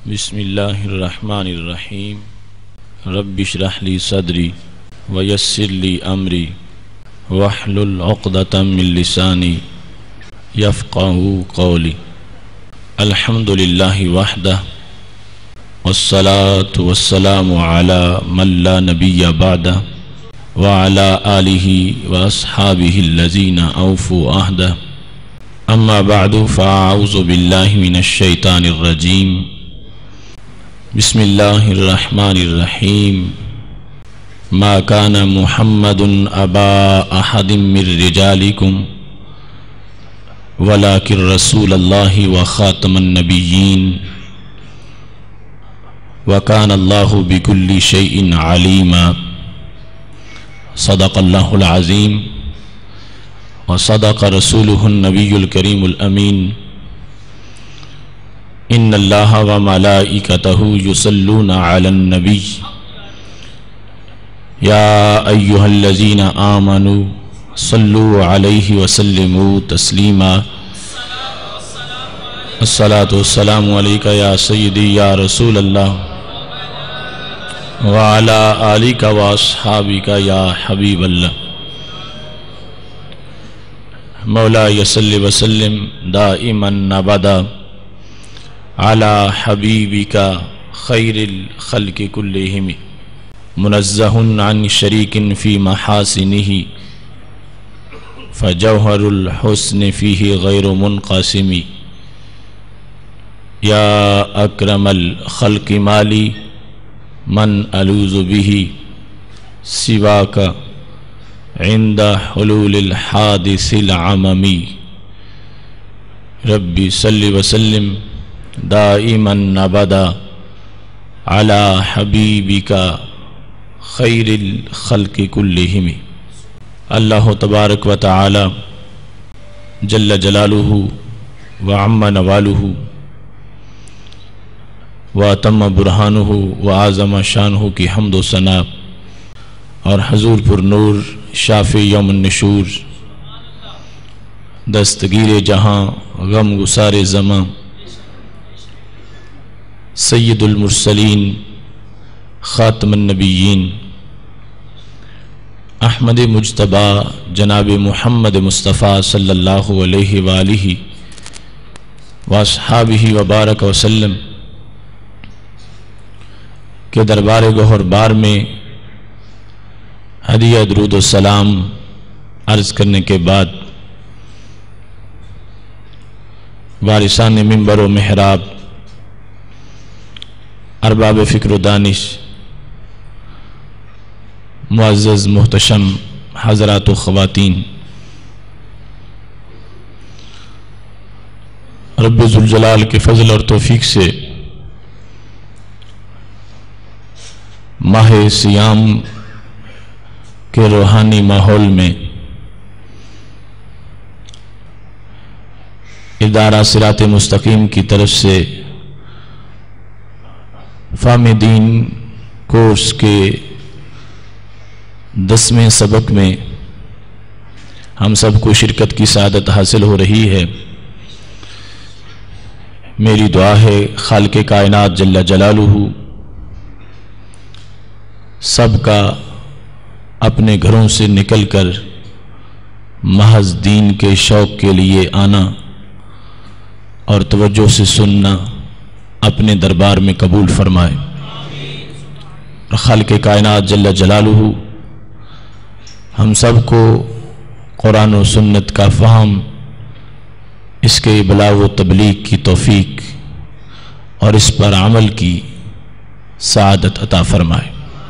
بسم اللہ الرحمن الرحیم رب اشرح لی صدری ویسر لی امری واحلل عقدۃ من لسانی یفقہوا قولی الحمد للہ وحدہ والصلاة والسلام علی من لا نبی بعدہ وعلی آلہ واصحابہ الذین اوفوا عہدہ اما بعد فاعوذ باللہ من الشیطان الرجیم بسم اللہ الرحمن الرحیم ما کان محمد ابا احد من رجالکم ولکن رسول اللہ وخاتم النبیین وکان اللہ بکل شیء علیما صدق اللہ العظیم وصدق رسولہ النبی الکریم الامین ان اللہ وملائکتہ یصلون علی النبی یا ایہا الذین آمنوا صلوا علیہ وسلموا تسلیما الصلاة والسلام علیکہ یا سیدی یا رسول اللہ وعلی آلک واصحابک یا حبیب اللہ مولا صلی وسلم دائما ابدا علی حبیبک خیر الخلق کلہم منزہ عن شریک فی محاسنہ فجوہر الحسن فیہ غیر منقسم یا اکرم الخلق مالی من الوذ بہ سواک عند حلول الحادث العممی ربی صلی وسلم دائما ابدا علی حبیبک خیر الخلق کلہم۔ اللہ تبارک و تعالی جل جلالہ وعم نوالہ واتم برہانہ وعظم شانہ کی حمد و ثنا اور حضور پر نور شافع یوم النشور دستگیر جہاں غم گسار زماں سید المرسلین خاتم النبیین احمد مجتبی جناب محمد مصطفیٰ صلی اللہ علیہ وآلہ واصحابہ وبارک وسلم کے دربار گوہر بار میں ہدیہ درود و سلام عرض کرنے کے بعد وارثان منبر و محراب ارباب فکر و دانش معزز محتشم حضرات و خواتین، رب ذوالجلال کے فضل اور توفیق سے ماہ سیام کے روحانی ماحول میں ادارہ صراط مستقیم کی طرف سے فہم دین کورس کے 10ویں سبق میں ہم سب کو شرکت کی سعادت حاصل ہو رہی ہے۔ میری دعا ہے خالق کائنات جل جلالہ سب کا اپنے گھروں سے نکل کر محض دین کے شوق کے لیے آنا اور توجہ سے سننا اپنے دربار میں قبول فرمائے، اور خالق کائنات جل جلالہ ہم سب کو قرآن و سنت کا فہم، اس کے ابلاغ و تبلیغ کی توفیق اور اس پر عمل کی سعادت عطا فرمائے۔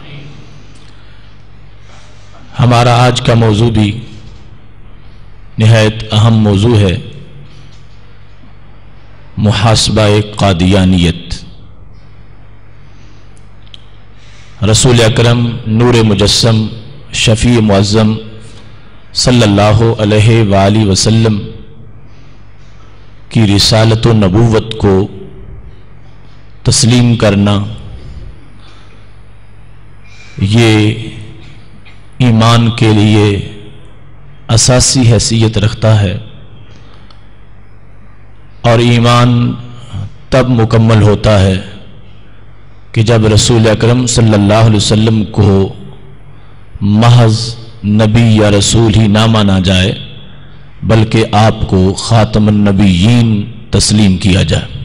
ہمارا آج کا موضوع بھی نہایت اہم موضوع ہے، محاسبہ قادیانیت۔ رسول اکرم نور مجسم شفیع معظم صلی اللہ علیہ وآلہ وسلم کی رسالت و نبوت کو تسلیم کرنا یہ ایمان کے لیے اساسی حیثیت رکھتا ہے، اور ایمان تب مکمل ہوتا ہے کہ جب رسول اکرم صلی اللہ علیہ وسلم کو محض نبی یا رسول ہی نہ مانا جائے بلکہ آپ کو خاتم النبیین تسلیم کیا جائے۔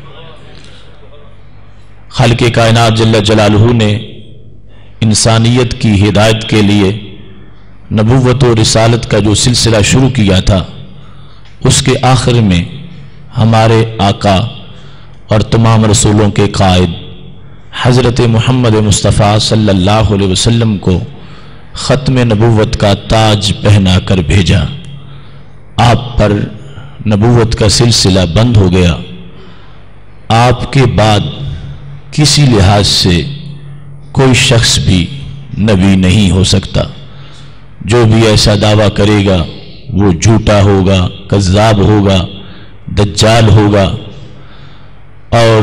خالق کائنات جل جلالہ نے انسانیت کی ہدایت کے لیے نبوت و رسالت کا جو سلسلہ شروع کیا تھا، اس کے آخر میں ہمارے آقا اور تمام رسولوں کے قائد حضرت محمد مصطفیٰ صلی اللہ علیہ وسلم کو ختم نبوت کا تاج پہنا کر بھیجا۔ آپ پر نبوت کا سلسلہ بند ہو گیا۔ آپ کے بعد کسی لحاظ سے کوئی شخص بھی نبی نہیں ہو سکتا۔ جو بھی ایسا دعویٰ کرے گا وہ جھوٹا ہوگا، کذاب ہوگا، دجال ہوگا، اور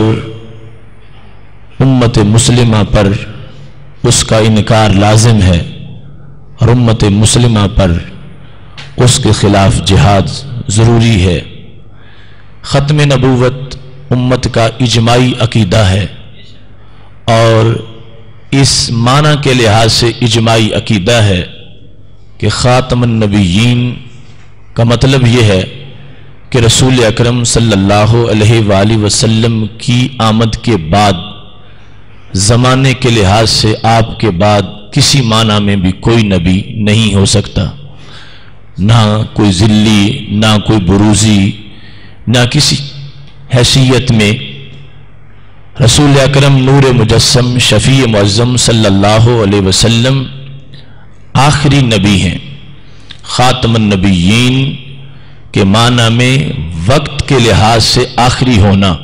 امت مسلمہ پر اس کا انکار لازم ہے، اور امت مسلمہ پر اس کے خلاف جہاد ضروری ہے۔ ختم نبوت امت کا اجماعی عقیدہ ہے، اور اس معنی کے لحاظ سے اجماعی عقیدہ ہے کہ خاتم النبیین کا مطلب یہ ہے کہ رسول اکرم صلی اللہ علیہ وآلہ وسلم کی آمد کے بعد زمانے کے لحاظ سے آپ کے بعد کسی معنی میں بھی کوئی نبی نہیں ہو سکتا، نہ کوئی ذلی، نہ کوئی بروزی، نہ کسی حیثیت میں۔ رسول اکرم نور مجسم شفیع معظم صلی اللہ علیہ وسلم آخری نبی ہیں۔ خاتم النبیین کے معنی میں وقت کے لحاظ سے آخری ہونا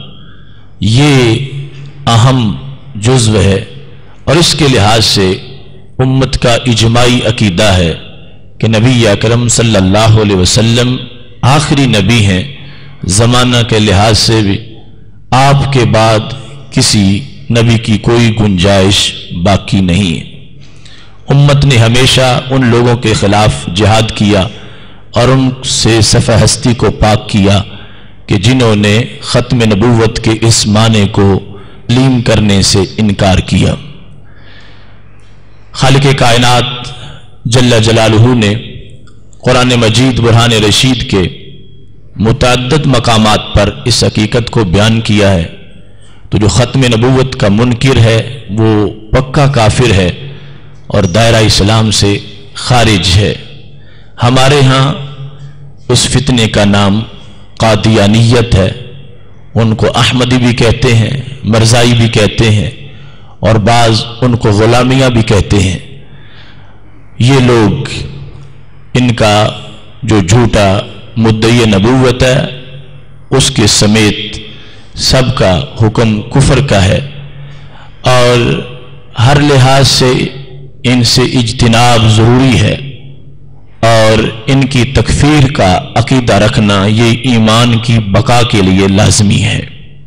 یہ اہم جزو ہے، اور اس کے لحاظ سے امت کا اجماعی عقیدہ ہے کہ نبی اکرم صلی اللہ علیہ وسلم آخری نبی ہیں۔ زمانہ کے لحاظ سے بھی آپ کے بعد کسی نبی کی کوئی گنجائش باقی نہیں ہے۔ امت نے ہمیشہ ان لوگوں کے خلاف جہاد کیا اور ان سے صفحہ ہستی کو پاک کیا کہ جنہوں نے ختم نبوت کے اس معنی کو تسلیم کرنے سے انکار کیا۔ خالق کائنات جل جلالہ نے قرآن مجید برہان رشید کے متعدد مقامات پر اس حقیقت کو بیان کیا ہے۔ تو جو ختم نبوت کا منکر ہے وہ پکا کافر ہے اور دائرہ اسلام سے خارج ہے۔ ہمارے ہاں اس فتنے کا نام قادیانیت ہے۔ ان کو احمدی بھی کہتے ہیں، مرزائی بھی کہتے ہیں، اور بعض ان کو غلامیہ بھی کہتے ہیں۔ یہ لوگ، ان کا جو جھوٹا مدعی نبوت ہے اس کے سمیت سب کا حکم کفر کا ہے، اور ہر لحاظ سے ان سے اجتناب ضروری ہے، اور ان کی تکفیر کا عقیدہ رکھنا یہ ایمان کی بقا کے لیے لازمی ہے۔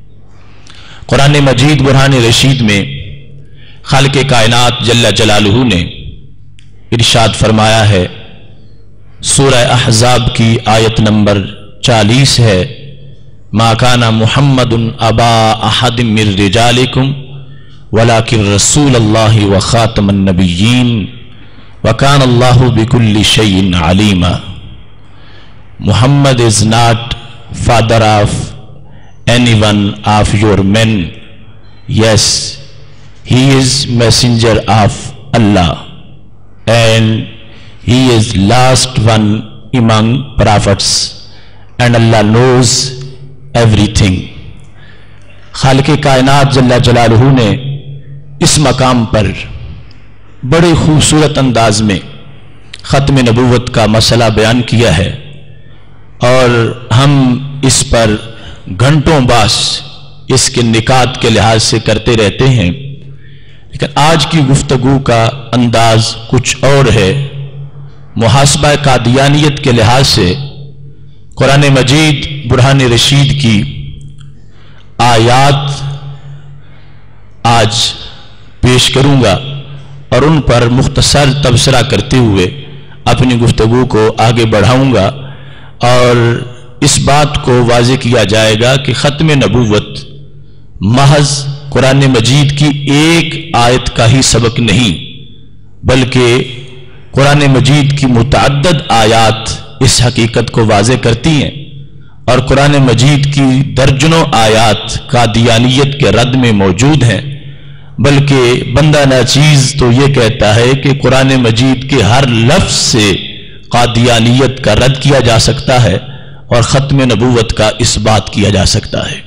قرآن مجید برہان رشید میں خالق کائنات جل جلالہ نے ارشاد فرمایا ہے، سورہ احزاب کی آیت نمبر 40 ہے، ما کان محمد ابا احد من رجالکم ولکن رسول اللہ وخاتم النبیین وکان اللہ بکل شیء علیما۔ Muhammad is not father of any one of your men. Yes, he is messenger of Allah, and he is last one among prophets, and Allah knows everything۔ خالق کائنات جل جلالہ نے اس مقام پر بڑے خوبصورت انداز میں ختم نبوت کا مسئلہ بیان کیا ہے، اور ہم اس پر گھنٹوں باس اس کے نکات کے لحاظ سے کرتے رہتے ہیں، لیکن آج کی گفتگو کا انداز کچھ اور ہے۔ محاسبہ قادیانیت کے لحاظ سے قرآن مجید برہان رشید کی آیات آج پیش کروں گا، اور ان پر مختصر تبصرہ کرتے ہوئے اپنی گفتگو کو آگے بڑھاؤں گا، اور اس بات کو واضح کیا جائے گا کہ ختم نبوت محض قرآن مجید کی ایک آیت کا ہی سبق نہیں، بلکہ قرآن مجید کی متعدد آیات اس حقیقت کو واضح کرتی ہیں، اور قرآن مجید کی درجنوں آیات قادیانیت کے رد میں موجود ہیں۔ بلکہ بندہ ناچیز تو یہ کہتا ہے کہ قرآن مجید کے ہر لفظ سے قادیانیت کا رد کیا جا سکتا ہے اور ختم نبوت کا اس بات کیا جا سکتا ہے۔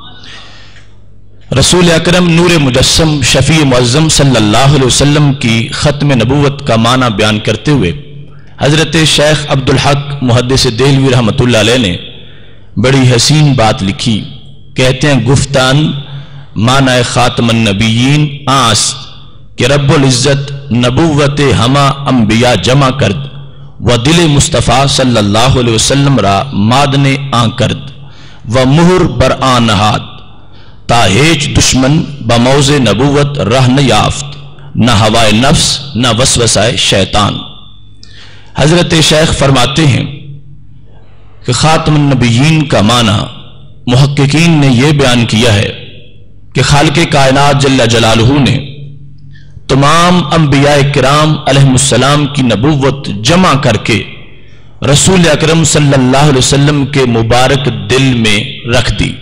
رسول اکرم نور مجسم شفیع معظم صلی اللہ علیہ وسلم کی ختم نبوت کا معنی بیان کرتے ہوئے حضرت شیخ عبدالحق محدث دہلوی رحمۃ اللہ علیہ نے بڑی حسین بات لکھی۔ کہتے ہیں گفتان معنی خاتم النبیین آس کہ رب العزت نبوت ہما انبیاء جمع کرد و دل مصطفیٰ صلی اللہ علیہ وسلم را مادن آن کرد و مہر بر آن نہاد تا ہیچ دشمن بموز نبوت رہ نہ یافت، نہ ہوائے نفس نہ وسوسہ شیطان۔ حضرت شیخ فرماتے ہیں کہ خاتم النبیین کا معنی محققین نے یہ بیان کیا ہے کہ خالق کائنات جل جلالہ نے تمام انبیاء کرام علیہ السلام کی نبوت جمع کر کے رسول اکرم صلی اللہ علیہ وسلم کے مبارک دل میں رکھ دی،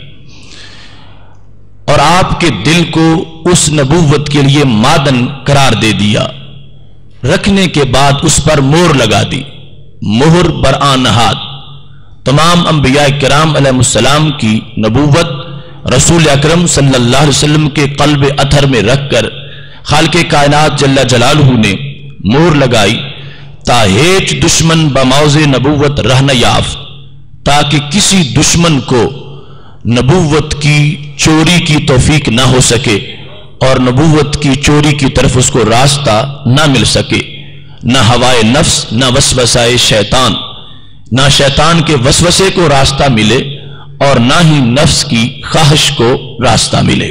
اور آپ کے دل کو اس نبوت کے لیے مادن قرار دے دیا۔ رکھنے کے بعد اس پر مہر لگا دی، مہر بر آن نہاد۔ تمام انبیاء کرام علیہ السلام کی نبوت رسول اکرم صلی اللہ علیہ وسلم کے قلب اطہر میں رکھ کر خالق کائنات جل جلالہ نے مہر لگائی تا ہیچ دشمن بموز نبوت رہ نہ یافت، تاکہ کسی دشمن کو نبوت کی چوری کی توفیق نہ ہو سکے اور نبوت کی چوری کی طرف اس کو راستہ نہ مل سکے، نہ ہوائے نفس نہ وسوسہ شیطان، نہ شیطان کے وسوسے کو راستہ ملے اور نہ ہی نفس کی خواہش کو راستہ ملے۔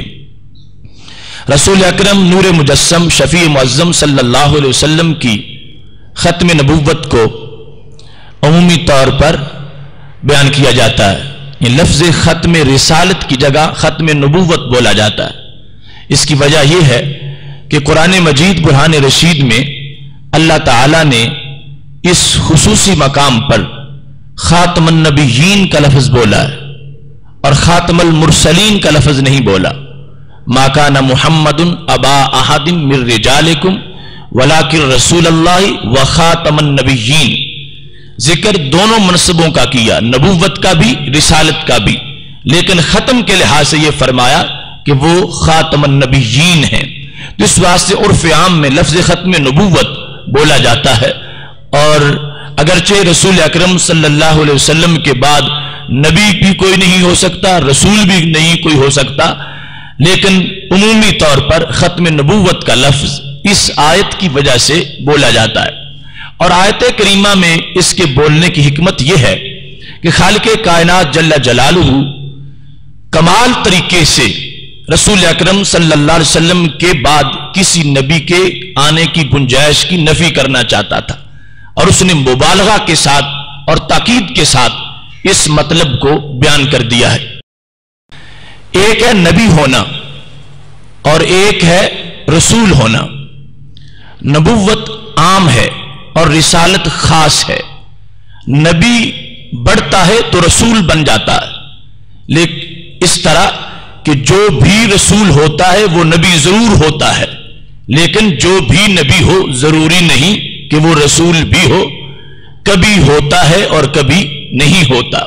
رسول اکرم نور مجسم شفیع معظم صلی اللہ علیہ وسلم کی ختم نبوت کو عمومی طور پر بیان کیا جاتا ہے، یہ لفظ ختم رسالت کی جگہ ختم نبوت بولا جاتا ہے۔ اس کی وجہ یہ ہے کہ قرآن مجید برہان رشید میں اللہ تعالیٰ نے اس خصوصی مقام پر خاتم النبیین کا لفظ بولا ہے اور خاتم المرسلین کا لفظ نہیں بولا۔ ما کان محمد ابا احد من رجالکم ولکن رسول اللہ و خاتم النبیین، ذکر دونوں منصبوں کا کیا، نبوت کا بھی رسالت کا بھی، لیکن ختم کے لحاظ سے یہ فرمایا کہ وہ خاتم النبیین ہیں۔ اس واسطے عرف عام میں لفظ ختم نبوت بولا جاتا ہے، اور اگرچہ رسول اکرم صلی اللہ علیہ وسلم کے بعد نبی بھی کوئی نہیں ہو سکتا، رسول بھی نہیں کوئی ہو سکتا، لیکن عمومی طور پر ختم نبوت کا لفظ اس آیت کی وجہ سے بولا جاتا ہے۔ اور آیت کریمہ میں اس کے بولنے کی حکمت یہ ہے کہ خالق کائنات جل جلالہ کمال طریقے سے رسول اکرم صلی اللہ علیہ وسلم کے بعد کسی نبی کے آنے کی گنجائش کی نفی کرنا چاہتا تھا، اور اس نے مبالغہ کے ساتھ اور تاکید کے ساتھ اس مطلب کو بیان کر دیا ہے۔ ایک ہے نبی ہونا اور ایک ہے رسول ہونا۔ نبوت عام ہے اور رسالت خاص ہے۔ نبی بڑھتا ہے تو رسول بن جاتا ہے، لیکن اس طرح کہ جو بھی رسول ہوتا ہے وہ نبی ضرور ہوتا ہے، لیکن جو بھی نبی ہو ضروری نہیں کہ وہ رسول بھی ہو، کبھی ہوتا ہے اور کبھی نہیں ہوتا۔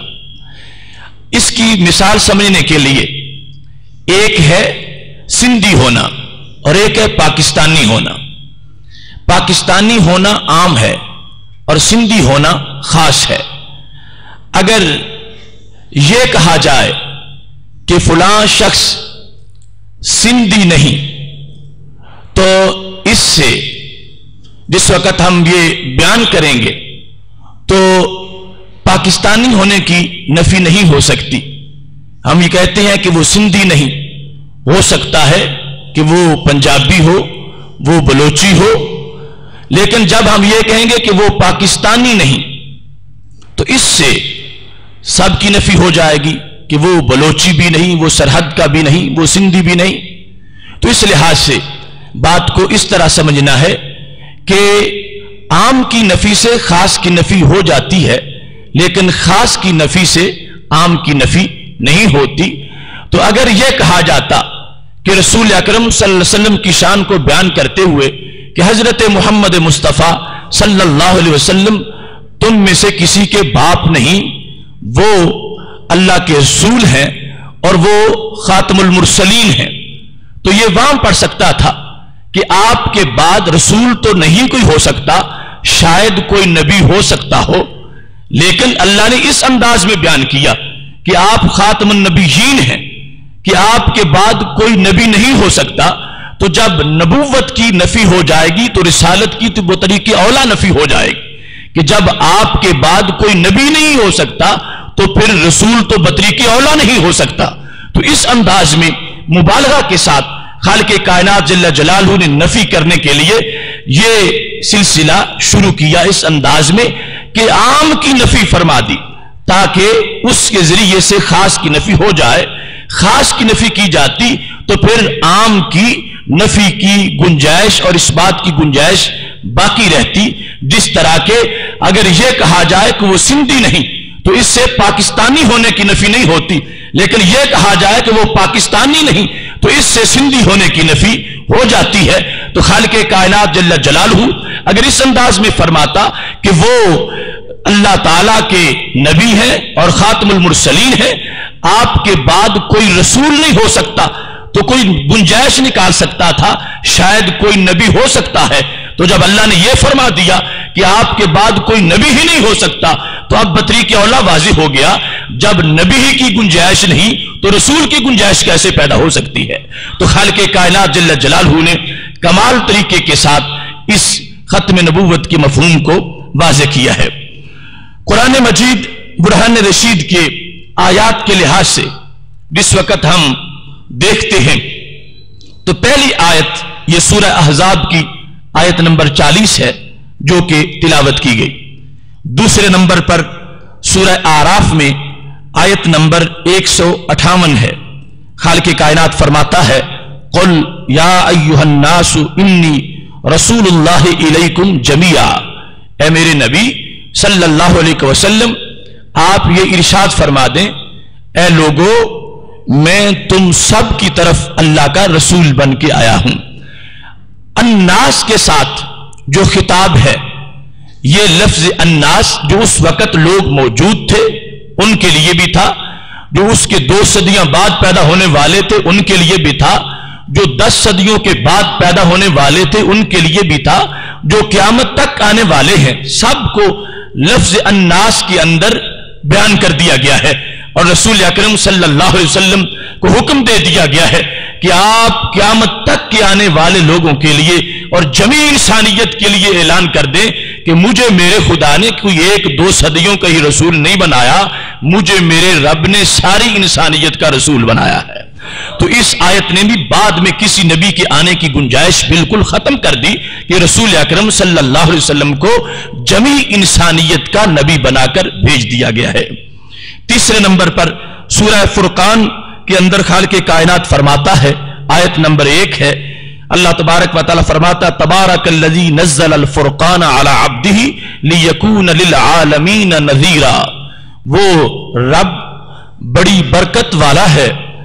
اس کی مثال سمجھنے کے لیے ایک ہے سندھی ہونا اور ایک ہے پاکستانی ہونا۔ پاکستانی ہونا عام ہے اور سندھی ہونا خاص ہے۔ اگر یہ کہا جائے کہ فلاں شخص سندھی نہیں، تو اس سے جس وقت ہم یہ بیان کریں گے تو پاکستانی ہونے کی نفی نہیں ہو سکتی۔ ہم یہ کہتے ہیں کہ وہ سندھی نہیں، ہو سکتا ہے کہ وہ پنجابی ہو، وہ بلوچی ہو، لیکن جب ہم یہ کہیں گے کہ وہ پاکستانی نہیں تو اس سے سب کی نفی ہو جائے گی کہ وہ بلوچی بھی نہیں، وہ سرحد کا بھی نہیں، وہ سندھی بھی نہیں۔ تو اس لحاظ سے بات کو اس طرح سمجھنا ہے کہ عام کی نفی سے خاص کی نفی ہو جاتی ہے، لیکن خاص کی نفی سے عام کی نفی نہیں ہوتی۔ تو اگر یہ کہا جاتا کہ رسول اکرم صلی اللہ علیہ وسلم کی شان کو بیان کرتے ہوئے کہ حضرت محمد مصطفیٰ صلی اللہ علیہ وسلم تم میں سے کسی کے باپ نہیں، وہ اللہ کے رسول ہیں اور وہ خاتم المرسلین ہیں، تو یہ وہاں پڑھ سکتا تھا کہ آپ کے بعد رسول تو نہیں کوئی ہو سکتا، شاید کوئی نبی ہو سکتا ہو، لیکن اللہ نے اس انداز میں بیان کیا کہ آپ خاتم النبیین ہیں، کہ آپ کے بعد کوئی نبی نہیں ہو سکتا۔ تو جب نبوت کی نفی ہو جائے گی تو رسالت کی تو وہ طریقے اولا نفی ہو جائے گی کہ جب آپ کے بعد کوئی نبی نہیں ہو سکتا تو پھر رسول تو بطریق اولا نہیں ہو سکتا۔ تو اس انداز میں مبالغہ کے ساتھ خالق کائنات جل جلالہ نے نفی کرنے کے لیے یہ سلسلہ شروع کیا اس انداز میں کہ عام کی نفی فرما دی تاکہ اس کے ذریعے سے خاص کی نفی ہو جائے۔ خاص کی نفی کی جاتی تو پھر عام کی نفی کی گنجائش اور اس بات کی گنجائش باقی رہتی، جس طرح کہ اگر یہ کہا جائے کہ وہ سندھی نہیں تو اس سے پاکستانی ہونے کی نفی نہیں ہوتی، لیکن یہ کہا جائے کہ وہ پاکستانی نہیں تو اس سے سندھی ہونے کی نفی ہو جاتی ہے۔ تو خالق کائنات جل جلالہ اگر اس انداز میں فرماتا کہ وہ اللہ تعالیٰ کے نبی ہیں اور خاتم المرسلین ہیں، آپ کے بعد کوئی رسول نہیں ہو سکتا، تو کوئی گنجائش نکال سکتا تھا شاید کوئی نبی ہو سکتا ہے۔ تو جب اللہ نے یہ فرما دیا کہ آپ کے بعد کوئی نبی ہی نہیں ہو سکتا تو اب بطریق اولا واضح ہو گیا، جب نبی ہی کی گنجائش نہیں تو رسول کی گنجائش کیسے پیدا ہو سکتی ہے۔ تو خالق کائنات جل جلالہ نے کمال طریقے کے ساتھ اس ختم نبوت کے مفہوم کو واضح کیا ہے۔ قرآن مجید برہان رشید کے آیات کے لحاظ سے جس وقت ہم دیکھتے ہیں تو پہلی آیت یہ سورہ احزاب کی آیت نمبر 40 ہے جو کہ تلاوت کی گئی۔ دوسرے نمبر پر سورہ اعراف میں آیت نمبر 158 ہے۔ خالق کائنات فرماتا ہے قل یا ایھا الناس انی رسول اللہ الیکم جمیعا، اے میرے نبی صلی اللہ علیہ وسلم آپ یہ ارشاد فرما دیں اے لوگو میں تم سب کی طرف اللہ کا رسول بن کے آیا ہوں۔ الناس کے ساتھ جو خطاب ہے یہ لفظ الناس جو اس وقت لوگ موجود تھے ان کے لیے بھی تھا، جو اس کے 2 صدیاں بعد پیدا ہونے والے تھے ان کے لیے بھی تھا، جو 10 صدیوں کے بعد پیدا ہونے والے تھے ان کے لیے بھی تھا، جو قیامت تک آنے والے ہیں، سب کو لفظ الناس کے اندر بیان کر دیا گیا ہے۔ اور رسول اکرم صلی اللہ علیہ وسلم کو حکم دے دیا گیا ہے کہ آپ قیامت تک کے آنے والے لوگوں کے لیے اور جمیع انسانیت کے لیے اعلان کر دیں کہ مجھے میرے خدا نے کوئی 1-2 صدیوں کا ہی رسول نہیں بنایا، مجھے میرے رب نے ساری انسانیت کا رسول بنایا ہے۔ تو اس آیت نے بھی بعد میں کسی نبی کے آنے کی گنجائش بالکل ختم کر دی کہ رسول اکرم صلی اللہ علیہ وسلم کو جمیع انسانیت کا نبی بنا کر بھیج دیا گیا ہے۔ تیسرے نمبر پر سورہ فرقان کے اندر خالق کائنات فرماتا ہے آیت نمبر 1 ہے، اللہ تبارک و تعالی فرماتا تبارک الذی نزل الفرقان علی عبدہ لیکون للعالمین نذیرا، وہ رب بڑی برکت والا ہے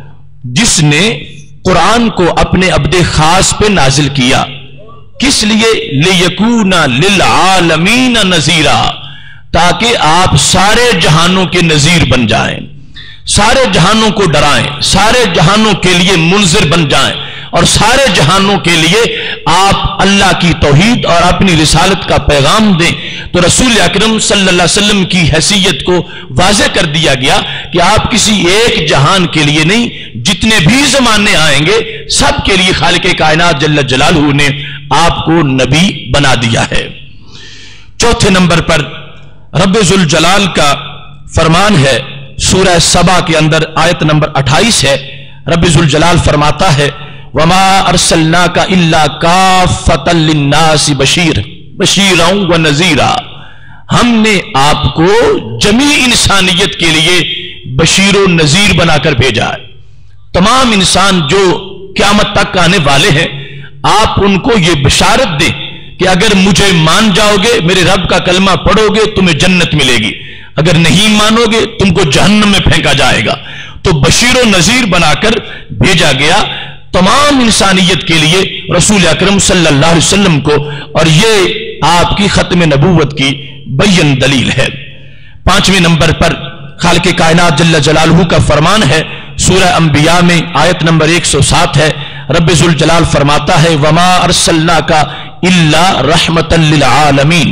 جس نے قرآن کو اپنے عبد خاص پہ نازل کیا، کس لیے لیکون للعالمین نذیرا، تاکہ آپ سارے جہانوں کے نذیر بن جائیں، سارے جہانوں کو ڈرائیں، سارے جہانوں کے لیے منذر بن جائیں اور سارے جہانوں کے لیے آپ اللہ کی توحید اور اپنی رسالت کا پیغام دیں۔ تو رسول اکرم صلی اللہ علیہ وسلم کی حیثیت کو واضح کر دیا گیا کہ آپ کسی ایک جہان کے لیے نہیں، جتنے بھی زمانے آئیں گے سب کے لیے خالق کائنات جل جلالہ نے آپ کو نبی بنا دیا ہے۔ چوتھے نمبر پر رب ذوالجلال کا فرمان ہے سورہ سبا کے اندر آیت نمبر 28 ہے، رب ذوالجلال فرماتا ہے وما ارسلناک الا کافۃ للناس بشیرا ونذیرا، ہم نے آپ کو جمیع انسانیت کے لیے بشیر و نذیر بنا کر بھیجا ہے۔ تمام انسان جو क़यामत तक आने वाले हैं, आप उनको ये बशारत दें कि अगर मुझे मान जाओगे, मेरे रब का कलमा पढ़ोगे, तुम्हें जन्नत मिलेगी, अगर नहीं मानोगे तुमको जहन्नम में फेंका जाएगा। तो बशीर और नजीर बनाकर भेजा गया तमाम इंसानियत के लिए रसूल अकरम सल्लल्लाहु अलैहि वसल्लम को, और ये आपकी खत्म नबूवत की बय्यन दलील है। 5वें नंबर पर खालिक कायनात जल्ल जलालहू का फरमान है, सूरह अंबिया में आयत नंबर 107 है। रब्बे जुल जलाल फरमाता है, वमा अरसलनाका इल्ला रहमतन लिल आलमीन,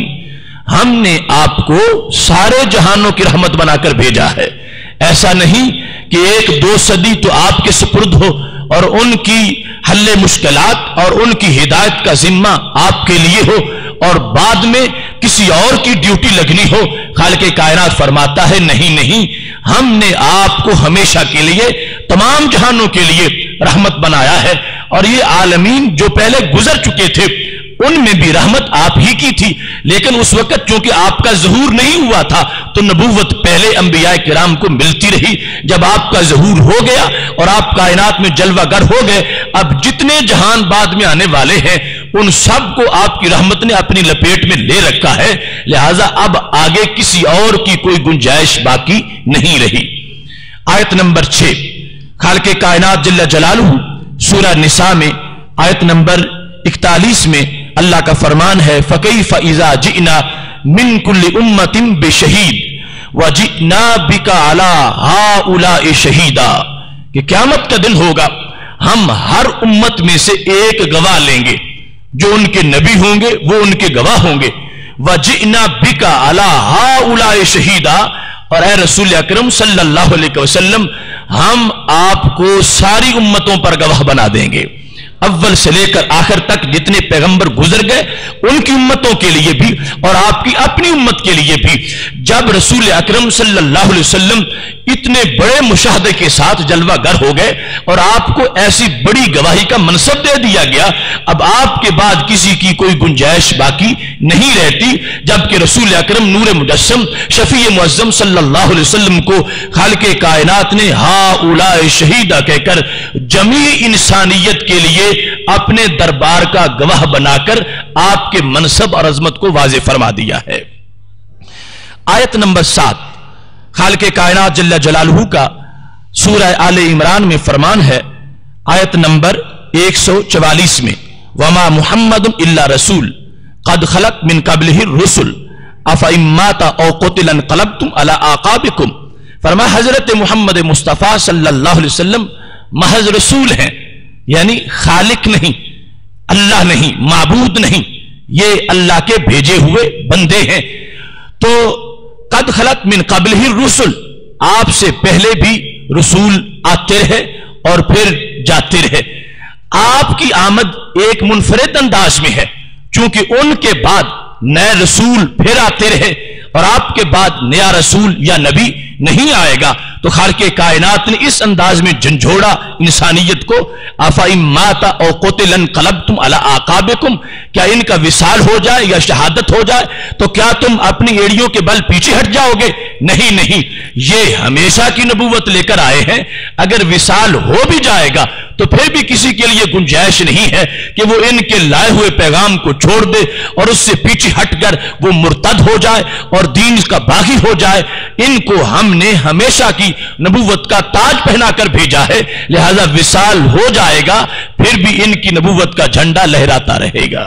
हमने आपको सारे जहानों की रहमत बनाकर भेजा है। ऐसा नहीं कि 1-2 सदी तो आपके सुपुर्द हो और उनकी हल्ले मुश्किलात और उनकी हिदायत का जिम्मा आपके लिए हो और बाद में किसी और की ड्यूटी लगनी हो। खालिक कायनात फरमाता है, नहीं नहीं, हमने आपको हमेशा के लिए तमाम जहानों के लिए रहमत बनाया है, और ये आलमीन जो पहले गुजर चुके थे उनमें भी रहमत आप ही की थी। लेकिन उस वक्त चूंकि आपका ज़हूर नहीं हुआ था तो नबूवत पहले अंबिया किराम को मिलती रही। जब आपका ज़हूर हो गया और आप कायनात में जलवागर हो गए, अब जितने जहान बाद में आने वाले हैं उन सब को आपकी रहमत ने अपनी लपेट में ले रखा है, लिहाजा अब आगे किसी और की कोई गुंजाइश बाकी नहीं रही। आयत नंबर 6 खालिक कायनात जल्ल जलालहू सूरह निसा में आयत नंबर 41 में अल्लाह का फरमान है, फकैफ इज़ा जिना मिन कुल्ली उम्मतिन बिशहीद व जिना बिका अला हाउलाए शहीदा, कि क़यामत का दिन होगा, हम हर उम्मत में से एक गवाह लेंगे, जो उनके नबी होंगे वो उनके गवाह होंगे। व जिना बिका अला हाउलाए शहीदा, और ए रसूल अकरम सल्लल्लाहु अलैहि वसल्लम, हम आपको सारी उम्मतों पर गवाह बना देंगे, अव्वल से लेकर आखिर तक जितने पैगंबर गुजर गए उनकी उम्मतों के लिए भी और आपकी अपनी उम्मत के लिए भी। जब रसूल अकरम सल्लल्लाहु अलैहि वसल्लम इतने बड़े मुशाहदे के साथ जलवागर हो गए और आपको ऐसी बड़ी गवाही का मनसब दे दिया गया, अब आपके बाद किसी की कोई गुंजाइश बाकी नहीं रहती। जबकि रसूल अकरम नूर मुजस्सम शफी मुअज्जम सल्लल्लाहु अलैहि वसल्लम को खालिक कायनात ने हाउलाए शहीदा कहकर जमी इंसानियत के लिए अपने दरबार का गवाह बनाकर आपके मनसब और अजमत को वाज़े फरमा दिया है। आयत नंबर 7 खालिक कायनात जल्ल जलालहू का सूरह आले इमरान में फरमान है, आयत नंबर 144 में, वमा मुहम्मदुन इल्ला रसूल कद खलत मिन कब्लिहि रुसुल अफा इम्माता औ कुतिला इंक़लबतुम अला आक़ाबिकुम। फरमा हजरत मोहम्मद मुस्तफ़ा सल्लल्लाहु अलैहि वसल्लम महज रसूल हैं, यानी खालिक नहीं, अल्लाह नहीं, माबूद नहीं, ये अल्लाह के भेजे हुए बंदे हैं। तो कद खलत मिन क़ब्लिहि रुसुल, आपसे पहले भी रसूल आते रहे और फिर जाते रहे। आपकी आमद एक मुनफरिद अंदाज में है, चूंकि उनके बाद नए रसूल फिर आते रहे और आपके बाद नया रसूल या नबी नहीं आएगा। तो खालिक़े कायनात ने इस अंदाज में झंझोड़ा इंसानियत को, अफ़ा इम्माता औ क़ुतिला इंक़लबतुम अला आक़ाबिकुम, क्या इनका विसाल हो जाए या शहादत हो जाए तो क्या तुम अपनी एड़ियों के बल पीछे हट जाओगे? नहीं नहीं, ये हमेशा की नबूवत लेकर आए हैं। अगर विसाल हो भी जाएगा तो फिर भी किसी के लिए गुंजाइश नहीं है कि वो इनके लाए हुए पैगाम को छोड़ दे और उससे पीछे हटकर वो मुर्तद हो जाए और दीन का बागी हो जाए। इनको हमने हमेशा की नबूवत का ताज पहनाकर भेजा है, लिहाजा विसाल हो जाएगा फिर भी इनकी नबूवत का झंडा लहराता रहेगा।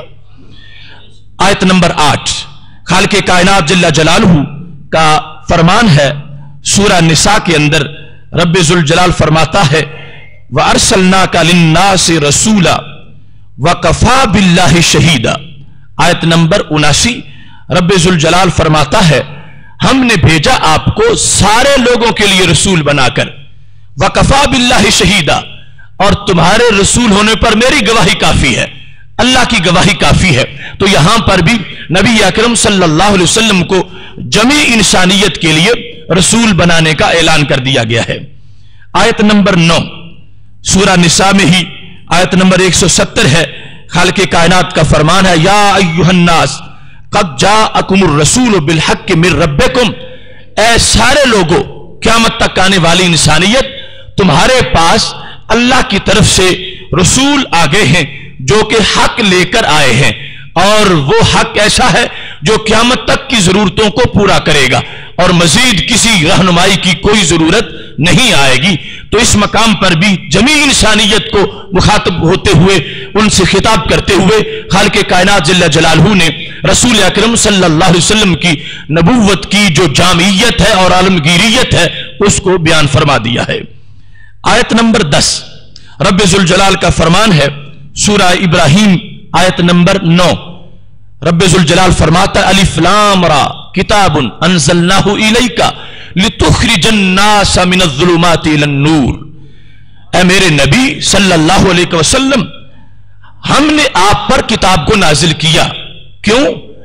आयत नंबर 8 खालिक़े कायनात जल्ल जलालहू का फरमान है, सूरह निसा के अंदर रब्बे जुल जलाल फरमाता है, व अरसलनाका लिन्नासि रसूला व कफा बिल्लाहि शहीदा। आयत नंबर 79 रब्बे जुल जलाल फरमाता है, हमने भेजा आपको सारे लोगों के लिए रसूल बनाकर, व कफा बिल्लाहि शहीदा, और तुम्हारे रसूल होने पर मेरी गवाही काफी है, अल्लाह की गवाही काफी है। तो यहां पर भी नबी अकरम सल्लल्लाहु अलैहि वसल्लम को जमी इंसानियत के लिए रसूल बनाने का ऐलान कर दिया गया है। आयत नंबर 9 सूरह निसा में ही आयत नंबर 170 है, खालिक़े कायनात का फरमान है, या अय्युहन्नास क़द जाअकुमुर रसूल बिल हक़्क़ि मिर रब्बिकुम, ऐ सारे लोगों, क़यामत तक आने वाली इंसानियत, तुम्हारे पास अल्लाह की तरफ से रसूल आगे हैं जो कि हक लेकर आए हैं, और वो हक ऐसा है जो क़यामत तक की जरूरतों को पूरा करेगा और मजीद किसी रहनुमाई की कोई जरूरत नहीं आएगी। तो इस मकाम पर भी जमी इंसानियत को मुखातब होते हुए, उनसे खिताब करते हुए खालिक कायनात जल्ल जलालहू ने रसूल अकरम सल्लल्लाहु अलैहि वसल्लम की नबूवत की जो जामियत है और आलमगीरियत है उसको बयान फरमा दिया है। आयत नंबर 10 रब्बे जुल जलाल का फरमान है, सूरा इब्राहिम आयत नंबर 9। रब्बे जुल जलाल फरमाता है, अलिफ लाम रा किताबुन अंज़लनाहु इलैका लितुखरिजन नास मिनज़्ज़ुलुमाति इलन-नूर। ऐ मेरे नबी सल्लल्लाहु अलैहि वसल्लम, हमने आप पर किताब को नाजिल किया, क्यों?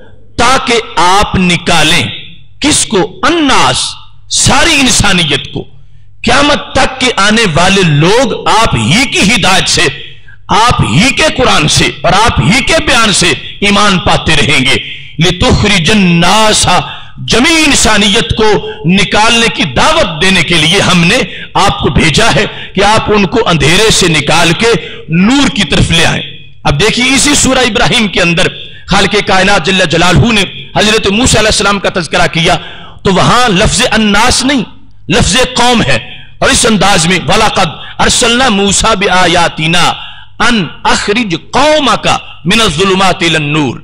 ताकि आप निकालें किसको? अन्नास, सारी इंसानियत को। क़यामत तक के आने वाले लोग आप ही की हिदायत से, आप ही के कुरान से और आप ही के बयान से ईमान पाते रहेंगे। लितुखरिजन नासा, जमी इंसानियत को निकालने की दावत देने के लिए हमने आपको भेजा है कि आप उनको अंधेरे से निकाल के नूर की तरफ ले आए। अब देखिए, इसी सूरा इब्राहिम के अंदर खालिक कायनात जल्ल जलालहू ने हजरत मूसा अलैहिस्सलाम का तज़किरा किया, तो वहां लफ्ज़ अन्नास नहीं, लफ्ज़ कौम है। और इस अंदाज में वलक़द अरसलना मूसा बिआयातिना अन अखरिज कौमका मिनज़्ज़ुलुमाति इलन-नूर।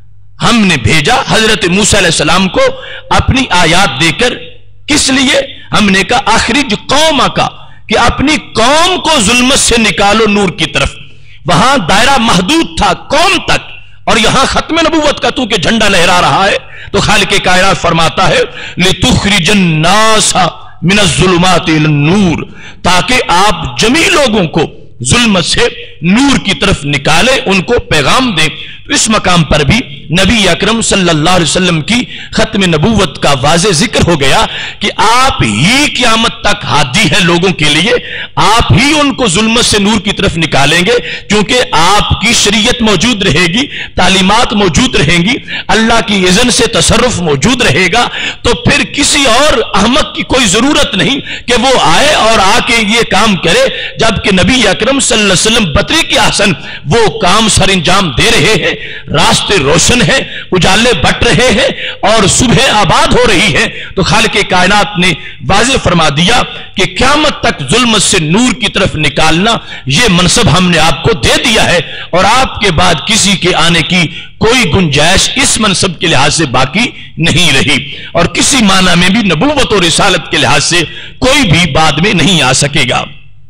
हमने भेजा हजरत मूसा अलैहिस्सलाम को अपनी आयात देकर, किस लिए? हमने कहा अखरिज कौमका, कि अपनी कौम को जुल्मत से निकालो नूर की तरफ। वहां दायरा महदूद था कौम तक, और यहां खत्म नबूवत का तू के झंडा लहरा रहा है। तो खालिक कायनात फरमाता है, लितुखरिजन नासा मिनज़्ज़ुलुमाति इलन-नूर, ताकि आप जमी लोगों को जुल्मत से नूर की तरफ निकाले, उनको पैगाम दें। तो इस मकाम पर भी नबी अकरम सल्लल्लाहु अलैहि वसल्लम की खत्म नबूवत का वाज़े जिक्र हो गया कि आप ही क़यामत तक हादी हैं लोगों के लिए, आप ही उनको जुल्मत से नूर की तरफ निकालेंगे, क्योंकि आपकी शरीयत मौजूद रहेगी, तालीमात मौजूद रहेंगी, अल्लाह की इज़्न से तसर्रुफ मौजूद रहेगा। तो फिर किसी और अहमक की कोई जरूरत नहीं कि वो आए और आके ये काम करे, जबकि नबी अकरम सल्लल्लाहु अलैहि वसल्लम बतरीक़ हसन वो काम सर अंजाम दे रहे हैं। रास्ते रोशन है, उजाले बट रहे हैं और सुबह आबाद हो रही है। तो खालिक कायनात ने वाज़ेह फरमा दिया कि क़यामत तक जुल्मत से नूर की तरफ निकालना, यह मनसब हमने आपको दे दिया है, और आपके बाद किसी के आने की कोई गुंजाइश इस मनसब के लिहाज से बाकी नहीं रही, और किसी माना में भी नबूवत और रिसालत के लिहाज से कोई भी बाद में नहीं आ सकेगा।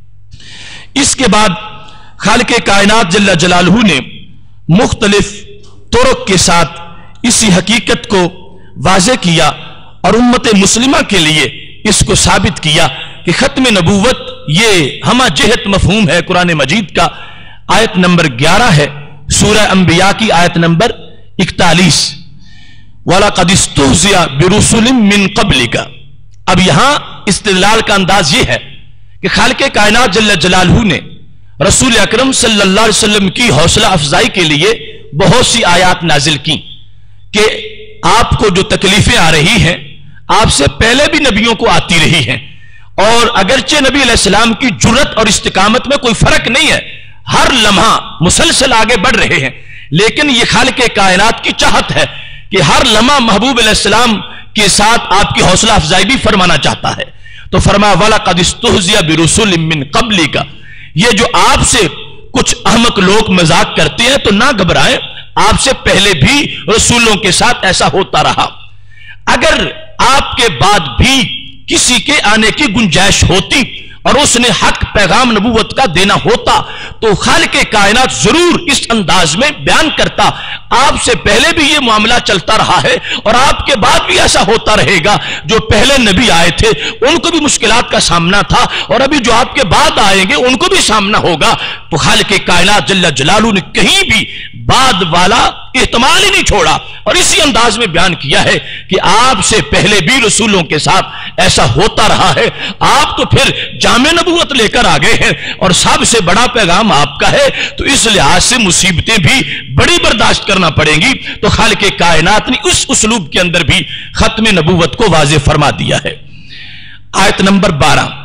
इसके बाद खालिक कायनात जल्ल जलालहू ने मुख्तलिफ तुरुक के साथ इसी हकीकत को वाज़ेह किया और उम्मत मुस्लिमा के लिए इसको साबित किया कि खत्म नबूवत ये हमा जहत मफहूम है कुरान मजीद का। आयत नंबर 11 है सूरह अंबिया की, आयत नंबर 41, वलक़द इस्तुहज़िया बिरुसुलिम मिन क़ब्लिका। अब यहां इस्तिदलाल का अंदाज यह है कि खालिक कायनात जल्ल जलालहू ने रसूल अकरम सल्लल्लाहु अलैहि वसल्लम की हौसला अफजाई के लिए बहुत सी आयात नाजिल की कि आपको जो तकलीफें आ रही हैं आपसे पहले भी नबियों को आती रही हैं, और अगरचे नबी अलैहिस्सलाम की जुर्रत और इस्तिकामत में कोई फर्क नहीं है, हर लम्हा मुसलसल आगे बढ़ रहे हैं, लेकिन यह खालिक कायनात की चाहत है कि हर लम्हा महबूब अलैहिस्सलाम के साथ आपकी हौसला अफजाई भी फरमाना चाहता है। तो फरमा वलक़द इस्तुहज़िया बिरुसुलिम मिन क़ब्लिका, ये जो आपसे कुछ अहमक लोग मजाक करते हैं तो ना घबराएं, आपसे पहले भी रसूलों के साथ ऐसा होता रहा। अगर आपके बाद भी किसी के आने की गुंजाइश होती और उसने हक पैगाम नबूवत का देना होता तो खालिक कायनात जरूर इस अंदाज में बयान करता, आपसे पहले भी यह मामला चलता रहा है और आपके बाद भी ऐसा होता रहेगा। जो पहले नबी आए थे उनको भी मुश्किलात का सामना था, और अभी जो आपके बाद आएंगे उनको भी सामना होगा। तो खालिक कायनात जल्ल जलालहू ने कहीं भी बाद वाला एहतमाल ही नहीं छोड़ा, और इसी अंदाज में बयान किया है कि आपसे पहले भी रसूलों के साथ ऐसा होता रहा है। आप तो फिर जामे नबूवत लेकर आ गए हैं और सबसे बड़ा पैगाम आपका है, तो इस लिहाज से मुसीबतें भी बड़ी बर्दाश्त करना पड़ेंगी। तो खालिक कायनात ने उस उसलूब के अंदर भी खत्म नबूवत को वाज़ेह फरमा दिया है। आयत नंबर 12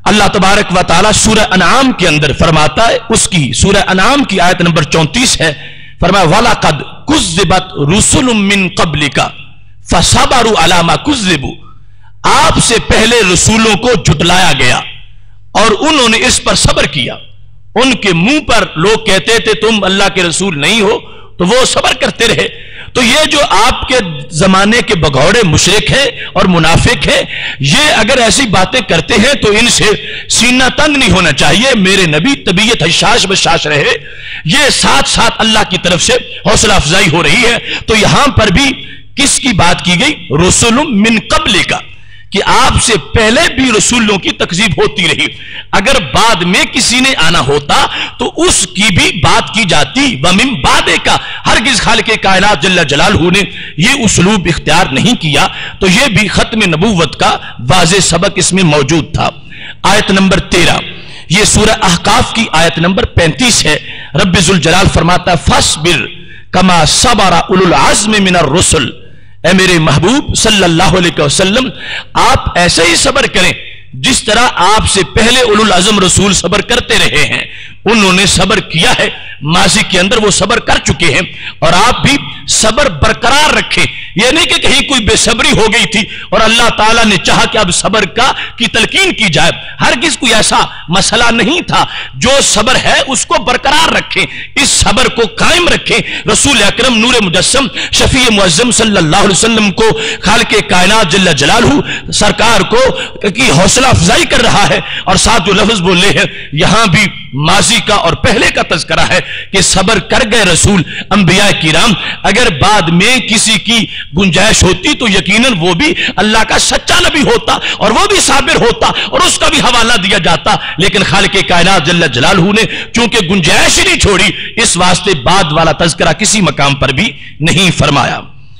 اللہ تبارک و تعالی سورہ انعام کے اندر فرماتا ہے، اس کی سورہ انعام کی آیت نمبر 34 ہے، فرمایا وَلَقَدْ كُذِّبَتْ رُسُلٌ مِّن قَبْلِكَ فَصَبَرُوا عَلَى مَا كُذِّبُوا، آپ سے پہلے رسولوں کو جھٹلایا گیا اور انہوں نے اس پر صبر کیا۔ ان کے منہ پر لوگ کہتے تھے تم اللہ کے رسول نہیں ہو، تو وہ صبر کرتے رہے۔ تو یہ جو آپ کے زمانے کے بگوڑے مشرک ہیں اور منافق ہیں، یہ اگر ایسی باتیں کرتے ہیں تو ان سے سینہ تنگ نہیں ہونا چاہیے۔ میرے نبی طبیعت حشاش بشاش رہے، یہ ساتھ ساتھ اللہ کی طرف سے حوصلہ افزائی ہو رہی ہے۔ تو یہاں پر بھی کس کی بات کی گئی؟ رسول من قبل کا، کہ آپ سے پہلے بھی رسولوں کی تکذیب ہوتی رہی، اگر بعد میں کسی نے آنا ہوتا تو اس کی بھی بات کی جاتی۔ وَمِن بَعْدِ کا، ہرگز خالق کائنات جل جلالہ نے یہ اسلوب اختیار نہیں کیا، تو یہ بھی ختم نبوت کا واضح سبق اس میں موجود تھا۔ آیت نمبر 13، یہ سورہ احقاف کی آیت نمبر 35 ہے۔ رب ذوالجلال فرماتا ہے فَاصْبِرْ كَمَا صَبَرَ أُولُو الْعَزْمِ مِنَ الرُّسُلِ، اے میرے محبوب صلی اللہ علیہ وسلم آپ ایسے ہی صبر کریں جس طرح آپ سے پہلے اولو العزم رسول صبر کرتے رہے ہیں۔ انہوں نے صبر کیا ہے، ماضی کے اندر وہ صبر کر چکے ہیں، اور آپ بھی صبر برقرار رکھیں۔ یہ نہیں کہ کہیں کوئی بے صبری ہو گئی تھی اور اللہ تعالیٰ نے چاہا کہ اب صبر کی تلقین کی جائے، ہرگز کوئی ایسا مسئلہ نہیں تھا۔ جو صبر ہے اس کو برقرار رکھیں، اس صبر کو قائم رکھیں۔ رسول اکرم نور مجسم شفیع معظم صلی اللہ علیہ وسلم کو خالق کائنات جل جلالہ سرکار کو کی حوصلہ افزائی کر رہا ہے، اور ساتھ جو لفظ بولے ہیں یہاں بھی ماضی کا اور پہلے کا تذکرہ ہے کہ صبر کر گئے رسول انبیاء کرام۔ اگر بعد میں کسی کی گنجائش ہوتی تو یقیناً وہ بھی اللہ کا سچا نبی ہوتا اور وہ بھی صابر ہوتا اور اس کا بھی حوالہ دیا جاتا، لیکن خالق کائنات جل جلالہ نے چونکہ گنجائش ہی نہیں چھوڑی، اس واسطے بعد والا تذکرہ کسی مقام پر بھی نہیں فرمایا۔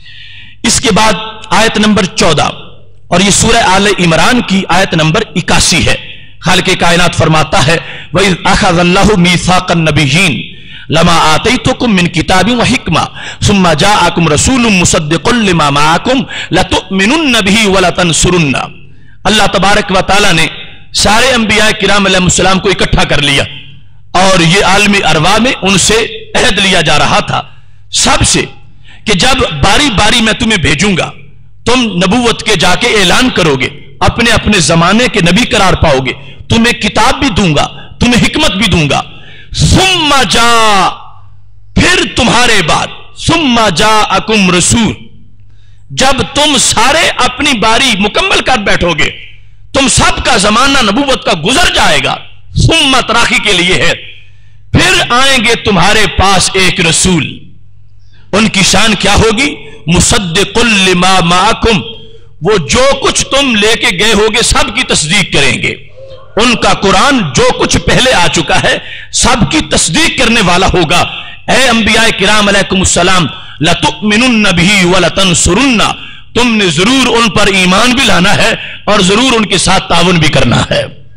اس کے بعد آیت نمبر 14، اور یہ سورہ آل عمران کی آیت نمبر 81 ہے۔ خالق کائنات فرماتا ہے وَإِذْ أَخَذَ اللَّهُ مِيثَاقَ النَّبِيِّينَ لَمَا آتَيْتُكُم مِّن كِتَابٍ وَحِكْمَةٍ ثُمَّ جَاءَكُمْ رَسُولٌ مُصَدِّقٌ لِّمَا مَعَكُمْ لَتُؤْمِنُنَّ بِهِ وَلَتَنصُرُنَّ۔ اللہ تبارک و تعالیٰ نے سارے انبیاء کرام علیہ السلام کو اکٹھا کر لیا، اور یہ عالم ارواح میں ان سے عہد لیا جا رہا تھا سب سے کہ جب باری باری میں تمہیں بھیجوں گا، تم نبوت کے جا کے اعلان کرو گے، اپنے اپنے زمانے کے نبی قرار پاؤ گے، تمہیں کتاب بھی دوں گا، تمہیں حکمت بھی دوں گا۔ ثم جاء، پھر تمہارے بعد، ثم جاءکم رسول، جب تم سارے اپنی باری مکمل کر بیٹھو گے، تم سب کا زمانہ نبوت کا گزر جائے گا، ثم تراخی کے لیے ہے، پھر آئیں گے تمہارے پاس ایک رسول۔ ان کی شان کیا ہوگی؟ مصدق لما معکم، وہ جو کچھ تم لے کے گئے ہوگے سب کی تصدیق کریں گے۔ ان کا قرآن جو کچھ پہلے آ چکا ہے سب کی تصدیق کرنے والا ہوگا۔ اے انبیاء کرام علیکم السلام، لَتُؤْمِنُنَّ بِهِ وَلَتَنْصُرُنَّ، تم نے ضرور ان پر ایمان بھی لانا ہے اور ضرور ان کے ساتھ تعاون بھی کرنا ہے۔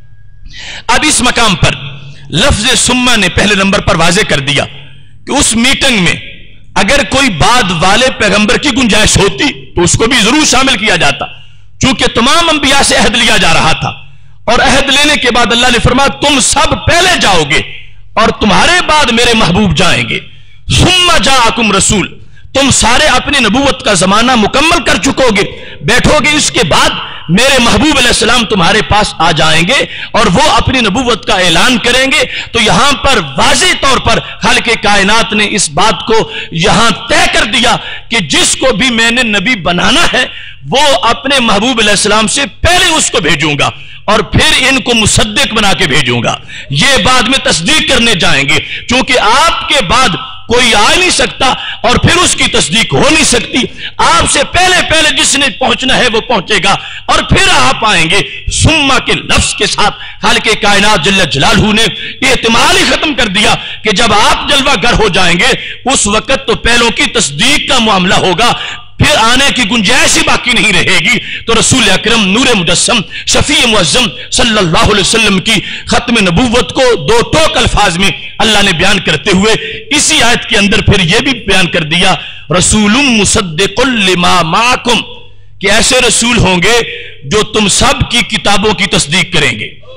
اب اس مقام پر لفظ ثم نے پہلے نمبر پر واضح کر دیا کہ اس میٹنگ میں اگر کوئی بعد والے پیغمبر کی گنجائش ہوتی تو اس کو بھی ضرور شامل کیا جاتا، چونکہ تمام انبیاء سے عہد لیا جا رہا تھا، اور عہد لینے کے بعد اللہ نے فرمایا تم سب پہلے جاؤ گے اور تمہارے بعد میرے محبوب جائیں گے۔ ثم جاءکم رسول، تم سارے اپنی نبوت کا زمانہ مکمل کر چکو گے، بیٹھو گے، اس کے بعد میرے محبوب علیہ السلام تمہارے پاس آ جائیں گے اور وہ اپنی نبوت کا اعلان کریں گے۔ تو یہاں پر واضح طور پر خالق کائنات نے اس بات کو یہاں طے کر دیا کہ جس کو بھی میں نے نبی بنانا ہے وہ اپنے محبوب علیہ السلام سے پہلے اس کو بھیجوں گا اور پھر ان کو مصدق بنا کے بھیجوں گا۔ یہ بعد میں تصدیق کرنے جائیں گے، چونکہ آپ کے بعد کوئی آ نہیں سکتا اور پھر اس کی تصدیق ہو نہیں سکتی۔ آپ سے پہلے پہلے جس نے پہنچنا ہے وہ پہنچے گا اور پھر آپ آئیں گے۔ ثم کے لفظ کے ساتھ خالق کائنات جل جلالہ نے احتمال ہی ختم کر دیا کہ جب آپ جلوہ گر ہو جائیں گے اس وقت تو پہلوں کی تصدیق کا معاملہ ہوگا، پھر آنے کی گنجائش ہی باقی نہیں رہے گی۔ تو رسول اکرم نور مجسم شفیع معظم صلی اللہ علیہ وسلم کی ختم نبوت کو دو ٹوک الفاظ میں اللہ نے بیان کرتے ہوئے اسی آیت کے اندر پھر یہ بھی بیان کر دیا رسول مصدق لما معکم، کہ ایسے رسول ہوں گے جو تم سب کی کتابوں کی تصدیق کریں گے،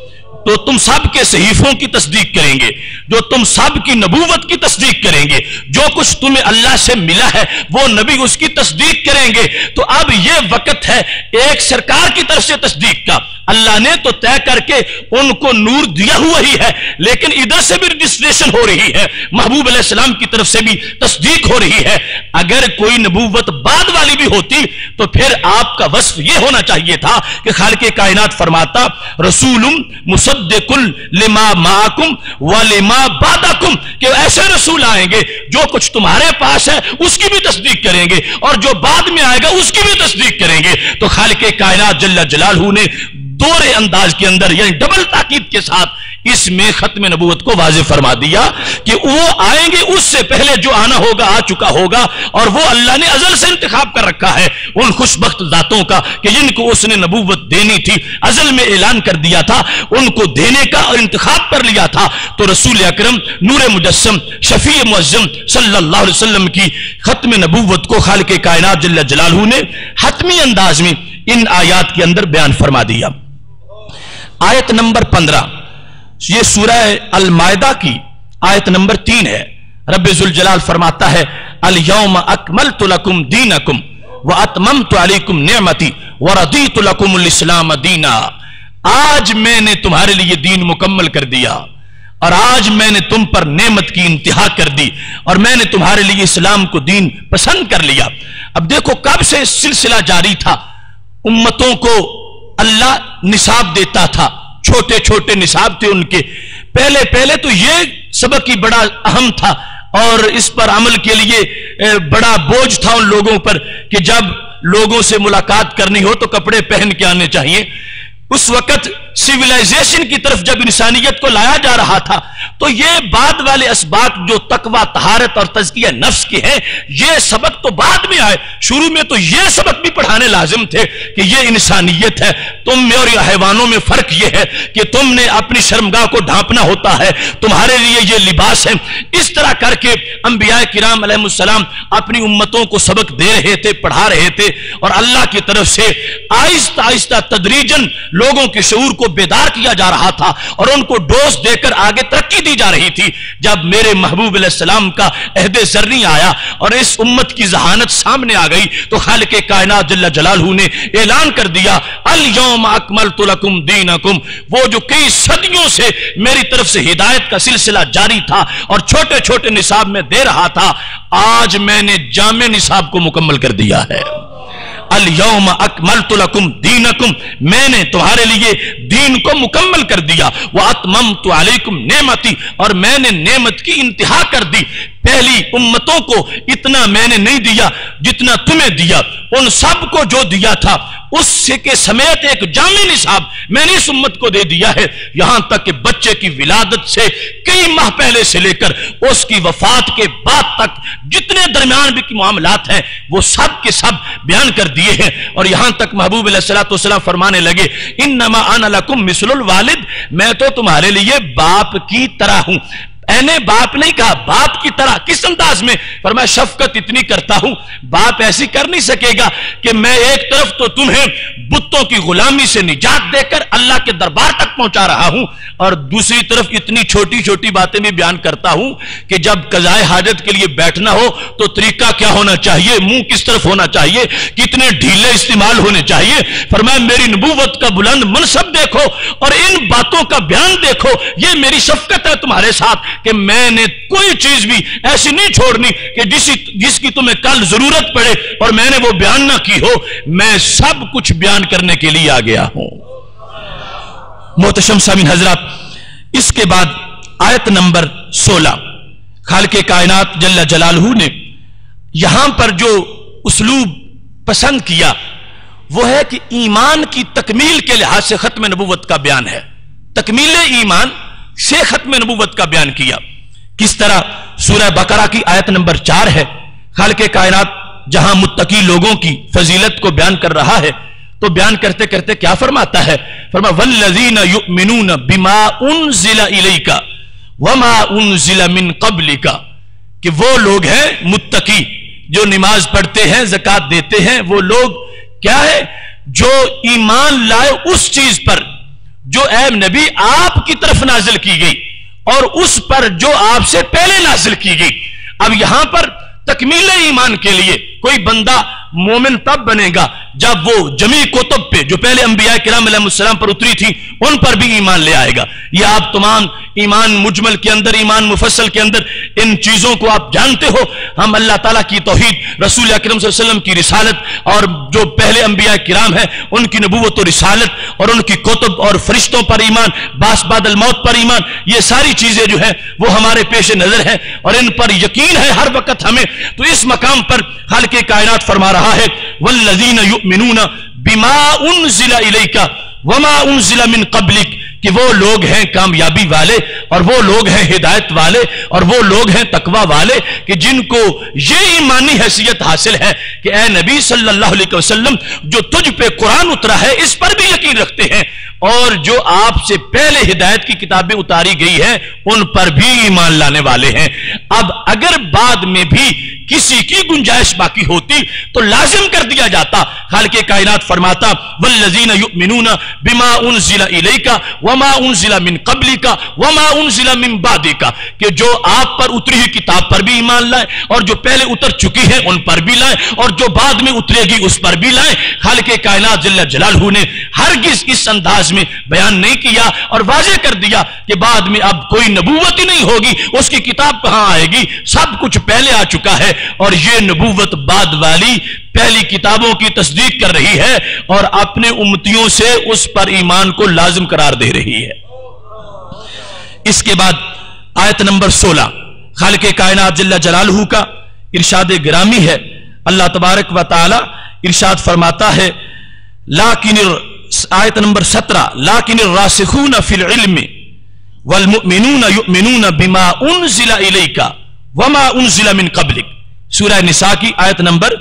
تو تم سب کے صحیفوں کی تصدیق کریں گے، جو تم سب کی نبوت کی تصدیق کریں گے، جو کچھ تمہیں اللہ سے ملا ہے وہ نبی اس کی تصدیق کریں گے۔ تو اب یہ وقت ہے ایک سرکار کی طرف سے تصدیق کا، اللہ نے تو طے کر کے ان کو نور دیا ہوا ہی ہے، لیکن ادھر سے بھی رجسٹریشن ہو رہی ہے، محبوب علیہ السلام کی طرف سے بھی تصدیق ہو رہی ہے۔ اگر کوئی نبوت بعد والی بھی ہوتی تو پھر آپ کا وصف یہ ہونا چاہیے تھا کہ خالق کائنات فرماتا رسول مصدق لما معکم ولما بعدکم، کہ ایسے رسول آئیں گے جو کچھ تمہارے پاس ہے اس کی بھی تصدیق کریں گے اور جو بعد میں آئے گا اس کی بھی تصدیق کریں گے۔ تو خالق کائنات جل جلالہ نے دورے انداز کے اندر یعنی ڈبل تاکید کے ساتھ اس میں ختم نبوت کو واضح فرما دیا کہ وہ آئیں گے، اس سے پہلے جو آنا ہوگا آ چکا ہوگا، اور وہ اللہ نے ازل سے انتخاب کر رکھا ہے ان خوش بخت ذاتوں کا کہ جن کو اس نے نبوت دینی تھی، ازل میں اعلان کر دیا تھا ان کو دینے کا اور انتخاب کر لیا تھا۔ تو رسول اکرم نور مجسم شفیع معظم صلی اللہ علیہ وسلم کی ختم نبوت کو خالق کائنات جل جلالہ نے حتمی انداز میں ان آیات کے اندر بیان فرما دیا۔ آیت نمبر 15 یہ سورہ المائدہ کی آیت نمبر 3 ہے۔ رب ذوالجلال فرماتا ہے الیوم اکملت لکم دینکم واتممت علیکم نعمتی ورضیت لکم الاسلام دینا، آج میں نے تمہارے لیے دین مکمل کر دیا اور آج میں نے تم پر نعمت کی انتہا کر دی اور میں نے تمہارے لیے اسلام کو دین پسند کر لیا۔ اب دیکھو کب سے سلسلہ جاری تھا، امتوں کو اللہ نصاب دیتا تھا، چھوٹے چھوٹے نصاب تھے ان کے، پہلے تو یہ سبق ہی بڑا اہم تھا اور اس پر عمل کے لیے بڑا بوجھ تھا ان لوگوں پر کہ جب لوگوں سے ملاقات کرنی ہو تو کپڑے پہن کے آنے چاہیے۔ اس وقت سیولائزیشن کی طرف جب انسانیت کو لایا جا رہا تھا تو یہ بعد والے اسباق جو تقوی، طہارت اور تزکیہ نفس کے ہیں یہ سبق تو بعد میں آئے، شروع میں تو یہ سبق بھی پڑھانے لازم تھے کہ یہ انسانیت ہے، تم میں اور حیوانوں میں فرق یہ ہے کہ تم نے اپنی شرمگاہ کو ڈھانپنا ہوتا ہے، تمہارے لیے یہ لباس ہے۔ اس طرح کر کے انبیاء کرام علیہ السلام اپنی امتوں کو سبق دے رہے تھے، پڑھا رہے تھے، اور اللہ کی طرف سے آہستہ آہستہ تدریجاً لوگوں کے شعور کو بیدار کیا جا رہا تھا اور ان کو ڈوز دے کر آگے ترقی دی جا رہی تھی۔ جب میرے محبوب علیہ السلام کا عہد زرعی آیا اور اس امت کی ذہانت سامنے آ گئی تو خالق کائنات جل جلالہ نے اعلان کر دیا الیوم اکملت لکم دینکم، وہ جو کئی صدیوں سے میری طرف سے ہدایت کا سلسلہ جاری تھا اور چھوٹے چھوٹے نصاب میں دے رہا تھا، آج میں نے جامع نصاب کو مکمل کر دیا ہے۔ الیوم اکملت لکم دینکم، میں نے تمہارے لیے دین کو مکمل کر دیا، واتممت علیکم نعمتی، اور میں نے نعمت کی انتہا کر دی۔ پہلی امتوں کو اتنا میں نے نہیں دیا جتنا تمہیں دیا، ان سب کو جو دیا تھا اس کے سمیت ایک جامع نصاب میں نے اس امت کو دے دیا ہے، یہاں تک کہ بچے کی ولادت سے کئی ماہ پہلے سے لے کر اس کی وفات کے بعد تک جتنے درمیان بھی کی معاملات ہیں وہ سب کے سب بیان کر دیے ہیں۔ اور یہاں تک محبوب علیہ السلام فرمانے لگے انما انا لکم مثل الوالد، میں تو تمہارے لیے باپ کی طرح ہوں۔ اینے باپ نہیں کہا، باپ کی طرح کس انداز میں؟ فرمایا شفقت اتنی کرتا ہوں، باپ ایسی کر نہیں سکے گا کہ میں ایک طرف تو تمہیں بتوں کی غلامی سے نجات دے کر اللہ کے دربار تک پہنچا رہا ہوں اور دوسری طرف اتنی چھوٹی چھوٹی باتیں بھی بیان کرتا ہوں کہ جب قضائے حاجت کے لیے بیٹھنا ہو تو طریقہ کیا ہونا چاہیے، منہ کس طرف ہونا چاہیے، کتنے ڈھیلے استعمال ہونے چاہیے۔ فرمایا میری نبوت کا بلند منصب دیکھو اور ان باتوں کا بیان دیکھو، یہ میری شفقت ہے تمہارے ساتھ کہ میں نے کوئی چیز بھی ایسی نہیں چھوڑنی کہ جس کی تمہیں کل ضرورت پڑے اور میں نے وہ بیان نہ کی ہو، میں سب کچھ بیان کرنے کے لیے آ گیا ہوں۔ محتشم سامعین حضرات، اس کے بعد آیت نمبر 16 خالق کائنات جل جلالہ نے یہاں پر جو اسلوب پسند کیا وہ ہے کہ ایمان کی تکمیل کے لحاظ سے ختم نبوت کا بیان ہے، تکمیل ایمان سے ختم نبوت کا بیان کیا۔ کس طرح؟ سورہ بقرہ کی آیت نمبر 4 ہے، خالق کائنات جہاں متقی لوگوں کی فضیلت کو بیان کر رہا ہے تو بیان کرتے کرتے کیا فرماتا ہے؟ فرمایا والذین یؤمنون بما انزل الیک وما انزل من قبلک، کہ وہ لوگ ہیں متقی جو نماز پڑھتے ہیں، زکوٰۃ دیتے ہیں، وہ لوگ کیا ہے؟ جو ایمان لائے اس چیز پر جو اے نبی آپ کی طرف نازل کی گئی اور اس پر جو آپ سے پہلے نازل کی گئی. اب یہاں پر تکمیل ایمان کے لیے کوئی بندہ مومن تب بنے گا جب وہ جمیع کتب پہ جو پہلے انبیاء کرام علیہ السلام پر اتری تھی ان پر بھی ایمان لے آئے گا. یہ آپ تمام ایمان مجمل کے اندر، ایمان مفصل کے اندر ان چیزوں کو آپ جانتے ہو. ہم اللہ تعالیٰ کی توحید، رسول اکرم صلی اللہ علیہ وسلم کی رسالت اور جو پہلے انبیاء کرام ہیں ان کی نبوت و رسالت اور ان کی کتب اور فرشتوں پر ایمان، بعث بعد الموت پر ایمان، یہ ساری چیزیں جو ہیں وہ ہمارے پیش نظر ہیں اور ان پر یقین ہے ہر وقت ہمیں. تو اس مقام پر خالق کائنات فرما رہا ہے والذین یؤمنون بما انزل الیک وما انزل من قبلک، کہ وہ لوگ ہیں کامیابی والے اور وہ لوگ ہیں ہدایت والے اور وہ لوگ ہیں تقوی والے کہ جن کو یہ ایمانی حیثیت حاصل ہے کہ اے نبی صلی اللہ علیہ وسلم جو تجھ پہ قرآن اترا ہے اس پر بھی یقین رکھتے ہیں اور جو آپ سے پہلے ہدایت کی کتابیں اتاری گئی ہیں ان پر بھی ایمان لانے والے ہیں. اب اگر بعد میں بھی کسی کی گنجائش باقی ہوتی تو لازم کر دیا جاتا. خالق کائنات فرماتا والذین یؤمنون بما انزل الیک وما انزل من قبلک وما انزل من بعدک، کہ جو آپ پر اتری ہوئی کتاب پر بھی ایمان لائیں اور جو پہلے اتر چکی ہے ان پر بھی لائیں اور جو بعد میں اترے گی اس پر بھی لائیں. خالق کائنات جل جلالہ نے ہرگز اس انداز میں بیان نہیں کیا اور واضح کر دیا کہ بعد میں اب کوئی نبوت ہی نہیں ہوگی، اس کی کتاب کہاں آئے گی، سب کچھ پہلے آ چکا ہے اور یہ نبوت بعد والی پہلی کتابوں کی تصدیق کر رہی ہے اور اپنے امتیوں سے اس پر ایمان کو لازم قرار دے رہی ہے. اس کے بعد آیت نمبر 16 خالق کائنات جل جلالہ کا ارشاد گرامی ہے. اللہ تبارک و تعالی ارشاد فرماتا ہے آیت نمبر 17 لیکن الراسخون فی العلم والمؤمنون یؤمنون بما انزل الیک وما انزل من قبلک. سورہ نساء کی آیت نمبر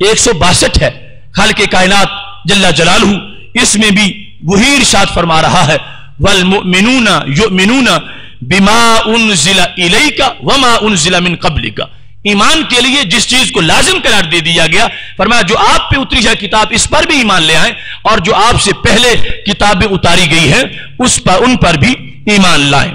162 ہے. خالق کائنات جل جلالہ اس میں بھی وہی ارشاد فرما رہا ہے والمؤمنون یؤمنون بما انزل الیک وما انزل من قبلک. ایمان کے لیے جس چیز کو لازم قرار دے دیا گیا فرمایا جو آپ پہ اتری ہے کتاب اس پر بھی ایمان لے آئیں اور جو آپ سے پہلے کتابیں اتاری گئی ہیں ان پر بھی ایمان لائیں.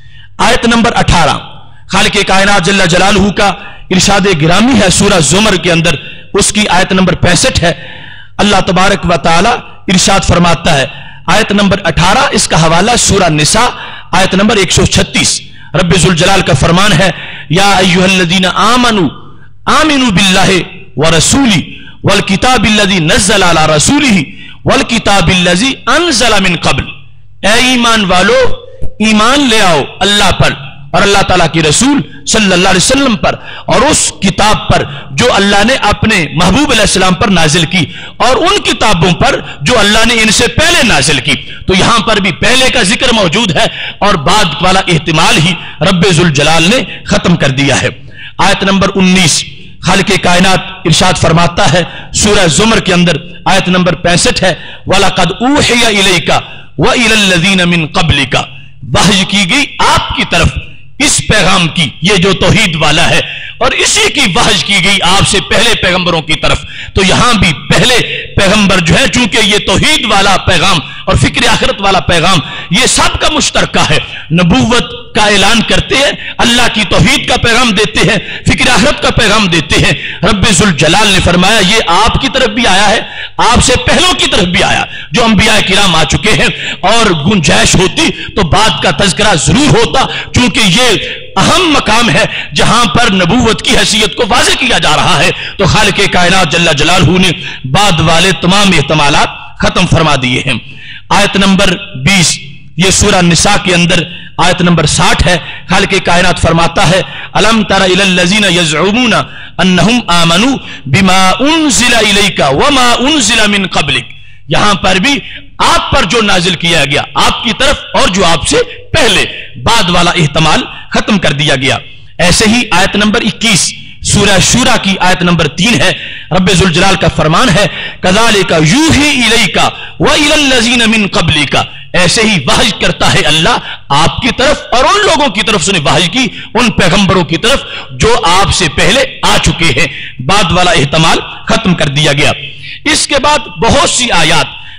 آیت نمبر 18 خالق کائنات جل جلالہ کا ارشاد گرامی ہے سورہ زمر کے اندر، اس کی آیت نمبر 65 ہے. اللہ تبارک و تعالی ارشاد فرماتا ہے آیت نمبر 18، اس کا حوالہ سورہ نساء آیت نمبر 136. رب ذوالجلال کا فرمان ہے یا ایھا الذین آمنوا آمنوا باللہ ورسولہ والکتاب الذی نزل علی رسولہ والکتاب الذی انزل من قبل. اے ایمان والو ایمان لے آؤ اللہ پر اور اللہ تعالیٰ کی رسول صلی اللہ علیہ وسلم پر اور اس کتاب پر جو اللہ نے اپنے محبوب علیہ السلام پر نازل کی اور ان کتابوں پر جو اللہ نے ان سے پہلے نازل کی. تو یہاں پر بھی پہلے کا ذکر موجود ہے اور بعد والا احتمال ہی رب ذوالجلال نے ختم کر دیا ہے. آیت نمبر 19 خالق کائنات ارشاد فرماتا ہے سورہ زمر کے اندر آیت نمبر 65 ہے وَلَقَدْ أُوحِيَ إِلَيْكَ وَإِلَى الَّذِينَ مِن قَبْلِكَ. وحی کی گئی آپ کی طرف اس پیغام کی، یہ جو توحید والا ہے، اور اسی کی وحی کی گئی آپ سے پہلے پیغمبروں کی طرف. تو یہاں بھی پہلے پیغمبر جو ہے چونکہ یہ توحید والا پیغام اور فکر آخرت والا پیغام یہ سب کا مشترکہ ہے. نبوت کا اعلان کرتے ہیں، اللہ کی توحید کا پیغام دیتے ہیں، فکر آخرت کا پیغام دیتے ہیں. رب ذوالجلال نے فرمایا یہ آپ کی طرف بھی آیا ہے، آپ سے پہلوں کی طرف بھی آیا جو انبیاء کرام آ چکے ہیں، اور گنجائش ہوتی تو بات کا تذکرہ ضرور ہوتا چونکہ یہ اہم مقام ہے جہاں پر نبوت کی حیثیت کو واضح کیا جا رہا ہے. تو خالق کائنات جل جلالہ نے بعد والے تمام احتمالات ختم فرما دیے ہیں. آیت نمبر 20 یہ سورہ نساء کے اندر آیت نمبر 60 ہے. خالق کائنات فرماتا ہے الم تر الی الذین یزعمون انہم آمنوا بما انزل الیک وما انزل من قبلک. یہاں پر بھی آپ پر جو نازل کیا گیا آپ کی طرف اور جو آپ سے پہلے، بعد والا احتمال ختم کر دیا گیا. ایسے ہی آیت نمبر 21 سورہ شورى کی آیت نمبر 3 ہے. رب ذوالجلال کا فرمان ہے کذالک یوحی الیک وإلی الذین من قبلک. ایسے ہی وحی کرتا ہے اللہ آپ کی طرف اور ان لوگوں کی طرف سے وحی کی ان پیغمبروں کی طرف جو آپ سے پہلے آ چکے ہیں. بعد والا احتمال ختم کر دیا گیا. اس کے بعد بہت سی آیات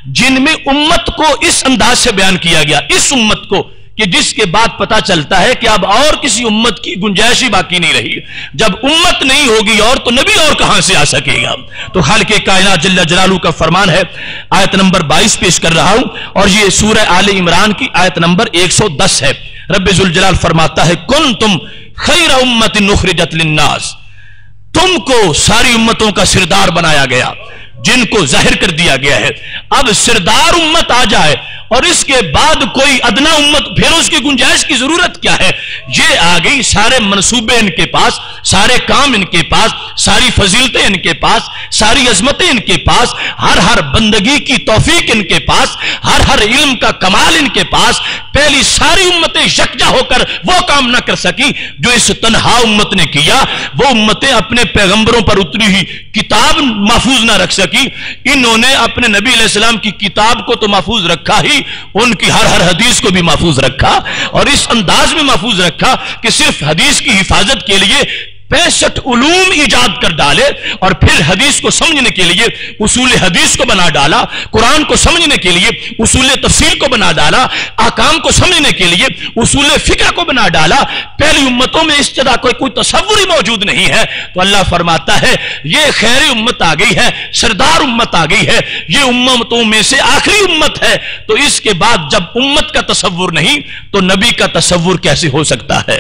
جن میں امت کو اس انداز سے بیان کیا گیا، اس امت کو کہ جس کے بعد پتا چلتا ہے کہ اب اور کسی امت کی گنجائش ہی باقی نہیں رہی۔ جب امت نہیں ہوگی اور تو نبی اور کہاں سے آ سکے گا؟ تو خالق کائنات جل جلالہ کا فرمان ہے، آیت نمبر 22 پیش کر رہا ہوں، اور یہ سورہ آل عمران کی آیت نمبر 110 ہے۔ رب ذوالجلال فرماتا ہے، کنتم خیر امت اخرجت للناس، تم کو ساری امتوں کا سردار بنایا گیا، جن کو ظاہر کر دیا گیا ہے۔ اب سردار امت آ جائے اور اس کے بعد کوئی ادنا امت، پھر اس کی گنجائش کی ضرورت کیا ہے؟ یہ آ گئی، سارے منصوبے ان کے پاس، سارے کام ان کے پاس، ساری فضیلتیں ان کے پاس، ساری عظمتیں ان کے پاس، ہر بندگی کی توفیق ان کے پاس، ہر علم کا کمال ان کے پاس۔ پہلی ساری امتیں یکجا ہو کر وہ کام نہ کر سکی جو اس تنہا امت نے کیا۔ وہ امتیں اپنے پیغمبروں پر اتری ہوئی کتاب محفوظ نہ رکھ سکی، انہوں نے اپنے نبی علیہ السلام کی کتاب کو تو محفوظ رکھا ہی، ان کی ہر حدیث کو بھی محفوظ رکھا، اور اس انداز میں محفوظ رکھا کہ صرف حدیث کی حفاظت کے لیے 65 علوم ایجاد کر ڈالے، اور پھر حدیث کو سمجھنے کے لیے اصول حدیث کو بنا ڈالا، قرآن کو سمجھنے کے لیے اصول تفسیر کو بنا ڈالا، احکام کو سمجھنے کے لیے اصول فقہ کو بنا ڈالا۔ پہلی امتوں میں اس طرح کوئی تصور ہی موجود نہیں ہے۔ تو اللہ فرماتا ہے یہ خیر امت آ گئی ہے، سردار امت آ گئی ہے، یہ امتوں میں سے آخری امت ہے۔ تو اس کے بعد جب امت کا تصور نہیں تو نبی کا تصور کیسے ہو سکتا ہے؟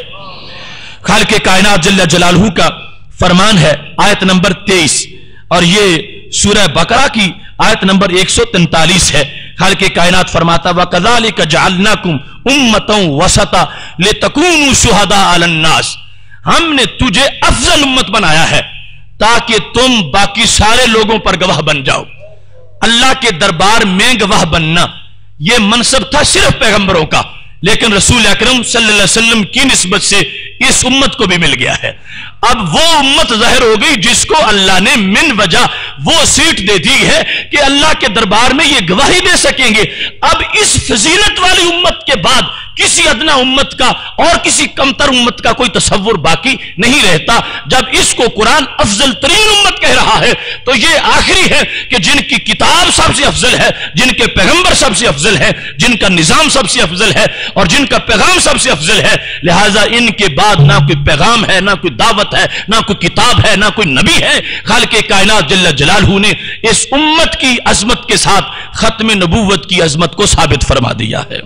خالق کائنات جل جلالہ کا فرمان ہے، آیت نمبر 23، اور یہ سورہ بقرہ کی آیت نمبر 143 ہے۔ خالق کائنات فرماتا، وَكَذَلِكَ جَعَلْنَاكُمْ أُمَّةً وَسَطًا لِتَكُونُوا شُهَدَاءَ عَلَى النَّاسِ، ہم نے تجھے افضل امت بنایا ہے تاکہ تم باقی سارے لوگوں پر گواہ بن جاؤ۔ اللہ کے دربار میں گواہ بننا یہ منصب تھا صرف پیغمبروں کا، لیکن رسول اکرم صلی اللہ علیہ وسلم کی نسبت سے اس امت کو بھی مل گیا ہے۔ اب وہ امت ظاہر ہو گئی جس کو اللہ نے من وجہ وہ سیٹ دے دی ہے کہ اللہ کے دربار میں یہ گواہی دے سکیں گے۔ اب اس فضیلت والی امت کے بعد کسی ادنا امت کا اور کسی کمتر امت کا کوئی تصور باقی نہیں رہتا۔ جب اس کو قرآن افضل ترین امت کہہ رہا ہے تو یہ آخری ہے کہ جن کی کتاب سب سے افضل ہے، جن کے پیغمبر سب سے افضل ہے، جن کا نظام سب سے افضل ہے، اور جن کا پیغام سب سے افضل ہے۔ لہٰذا ان کے بعد نہ کوئی پیغام ہے، نہ کوئی دعوت ہے، نہ کوئی کتاب ہے، نہ کوئی نبی ہے۔ خالق کائنات جل جلالہ نے اس امت کی عظمت کے ساتھ ختم نبوت کی عظمت کو ثابت فرما دیا ہے۔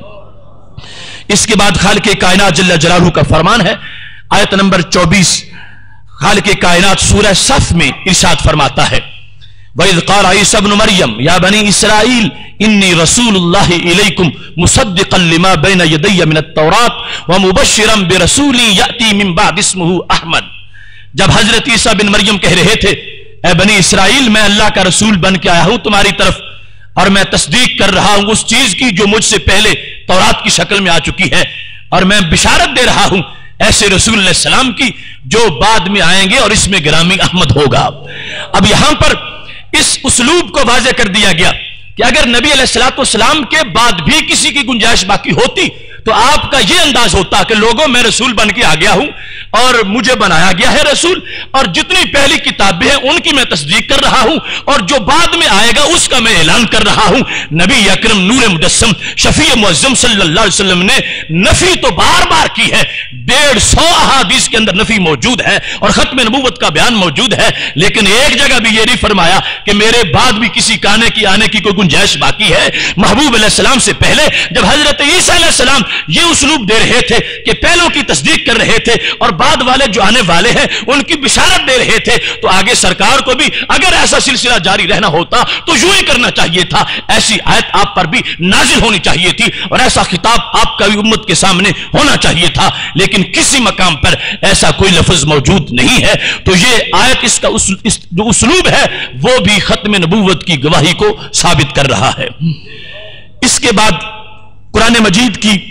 اس کے بعد خالق کائنات جل جلالہ کا فرمان ہے، آیت نمبر 24، خالق کائنات سورہ صف میں ارشاد فرماتا ہے، وَإِذْ قَالَ عِيسَى ابْنُ مَرْيَمَ يَا بَنِي إِسْرَائِيلَ إِنِّي رَسُولُ اللَّهِ إِلَيْكُمْ مُصَدِّقًا لِمَا بَيْنَ يَدَيَّ مِنَ التَّوْرَاةِ وَمُبَشِّرًا بِرَسُولٍ يَأْتِي مِن بَعْدِي اسْمُهُ أَحْمَدُ۔ جب حضرت عیسیٰ بن مریم کہہ رہے تھے، اے بنی اسرائیل میں اللہ کا رسول بن کے آیا ہوں تمہاری طرف، اور میں تصدیق کر رہا ہوں اس چیز کی جو مجھ سے پہلے تورات کی شکل میں آ چکی ہے، اور میں بشارت دے رہا ہوں ایسے رسول علیہ السلام کی جو بعد میں آئیں گے اور اس میں گرامی احمد ہوگا۔ اب یہاں پر اس اسلوب کو واضح کر دیا گیا کہ اگر نبی علیہ السلام کے بعد بھی کسی کی گنجائش باقی ہوتی تو آپ کا یہ انداز ہوتا کہ لوگوں میں رسول بن کے آ گیا ہوں اور مجھے بنایا گیا ہے رسول، اور جتنی پہلی کتابیں ہیں ان کی میں تصدیق کر رہا ہوں، اور جو بعد میں آئے گا اس کا میں اعلان کر رہا ہوں۔ نبی اکرم نور مجسم شفیع معظم صلی اللہ علیہ وسلم نے نفی تو بار بار کی ہے، 150 احادیث کے اندر نفی موجود ہے اور ختم نبوت کا بیان موجود ہے، لیکن ایک جگہ بھی یہ نہیں فرمایا کہ میرے بعد بھی کسی کانے کی آنے کی کوئی گنجائش باقی ہے۔ محبوب علیہ السلام سے پہلے جب حضرت عیسیٰ علیہ السلام یہ اسلوب دے رہے تھے کہ پہلوں کی تصدیق کر رہے تھے اور بعد والے جو آنے والے ہیں ان کی بشارت دے رہے تھے، تو آگے سرکار کو بھی اگر ایسا سلسلہ جاری رہنا ہوتا تو یوں ہی کرنا چاہیے تھا، ایسی آیت آپ پر بھی نازل ہونی چاہیے تھی اور ایسا خطاب آپ کا بھی امت کے سامنے ہونا چاہیے تھا، لیکن کسی مقام پر ایسا کوئی لفظ موجود نہیں ہے۔ تو یہ آیت اس کا جو اسلوب ہے وہ بھی ختم نبوت کی گواہی کو ثابت کر رہا ہے۔ اس کے بعد قرآن مجید کی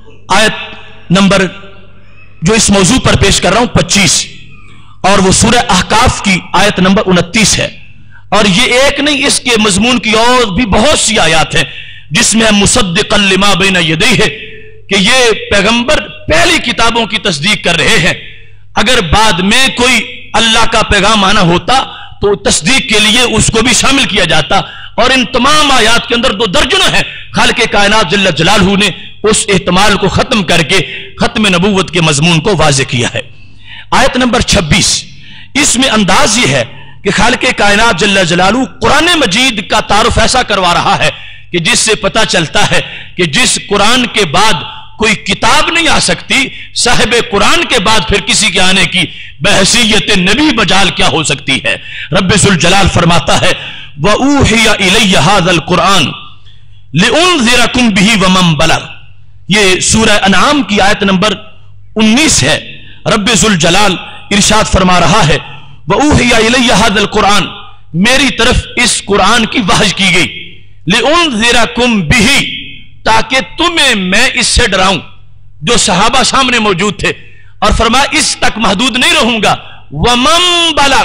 آیت نمبر جو اس موضوع پر پیش کر رہا ہوں 25، اور وہ سورہ احقاف کی آیت نمبر 29 ہے، اور یہ ایک نہیں، اس کے مضمون کی اور بھی بہت سی آیات ہیں جس میں مصدقا لما بین یدیہ کہ یہ پیغمبر پہلی کتابوں کی تصدیق کر رہے ہیں، اگر بعد میں کوئی اللہ کا پیغام آنا ہوتا تو تصدیق کے لیے اس کو بھی شامل کیا جاتا، اور ان تمام آیات کے اندر 2 درجنوں ہیں خالق کائنات جل جلالہ نے اس احتمال کو ختم کر کے ختم نبوت کے مضمون کو واضح کیا ہے۔ آیت نمبر 26، اس میں انداز یہ ہے کہ خالق کائنات جل جلالہ قرآن مجید کا تعارف ایسا کروا رہا ہے کہ جس سے پتہ چلتا ہے کہ جس قرآن کے بعد کوئی کتاب نہیں آ سکتی، صاحب قرآن کے بعد پھر کسی کے آنے کی بحیثیت نبی بجال کیا ہو سکتی ہے۔ رب ذوالجلال فرماتا ہے وَأُوحِيَ إِلَيَّ هَذَا الْقُرْآنُ لِأُنذِرَكُمْ بِهِ وَمَنْ بَلَغَ، یہ سورہ انعام کی آیت نمبر 19 ہے۔ رب ذوالجلال ارشاد فرما رہا ہے وَأُوحِيَ إِلَيَّ هَذَا الْقُرْآنُ، میری طرف اس قرآن کی وحی کی گئی، لِأُنذِرَكُمْ بِهِ، تاکہ تمہیں میں اس سے ڈراؤں۔ جو صحابہ سامنے موجود تھے، اور فرمایا اس تک محدود نہیں رہوں گا، وَمَن بَلَغَ،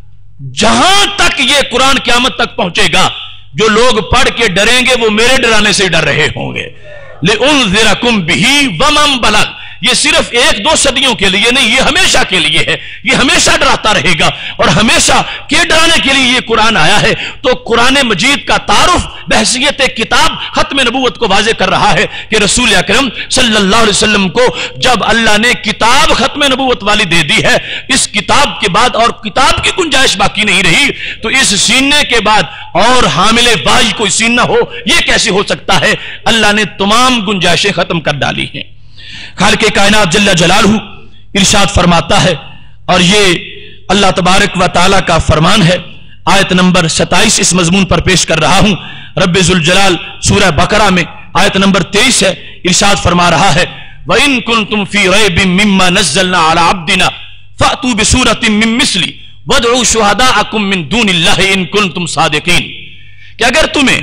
جہاں تک یہ قرآن قیامت تک پہنچے گا جو لوگ پڑھ کے ڈریں گے وہ میرے ڈرانے سے ڈر رہے ہوں گے۔ لِأُنذِرَكُمْ بِهِ وَمَن بَلَغَ، یہ صرف 1-2 صدیوں کے لیے نہیں، یہ ہمیشہ کے لیے ہے، یہ ہمیشہ ڈراتا رہے گا، اور ہمیشہ کے ڈرانے کے لیے یہ قرآن آیا ہے۔ تو قرآن مجید کا تعارف بحیثیت کتاب ختم نبوت کو واضح کر رہا ہے کہ رسول اکرم صلی اللہ علیہ وسلم کو جب اللہ نے کتاب ختم نبوت والی دے دی ہے، اس کتاب کے بعد اور کتاب کی گنجائش باقی نہیں رہی، تو اس سینے کے بعد اور حامل وحی کوئی سینہ ہو، یہ کیسے ہو سکتا ہے؟ اللہ نے تمام گنجائشیں ختم کر ڈالی ہیں۔ خالق کائنات جل جلالہ ارشاد فرماتا ہے، اور یہ اللہ تبارک و تعالی کا فرمان ہے، آیت نمبر 27 اس مضمون پر پیش کر رہا ہوں۔ رب ذوالجلال سورہ بقرہ میں آیت نمبر 23 ہے، ارشاد فرما رہا ہے وَإِن كُنتُمْ فِي رَيْبٍ مِّمَّا نَزَّلْنَا عَلَىٰ عَبْدِنَا فَأْتُوا بِسُورَةٍ مِّن مِّثْلِهِ وَادْعُوا شُهَدَاءَكُم مِّن دُونِ اللَّهِ إِن كُنتُمْ صَادِقِينَ، کہ اگر تمہیں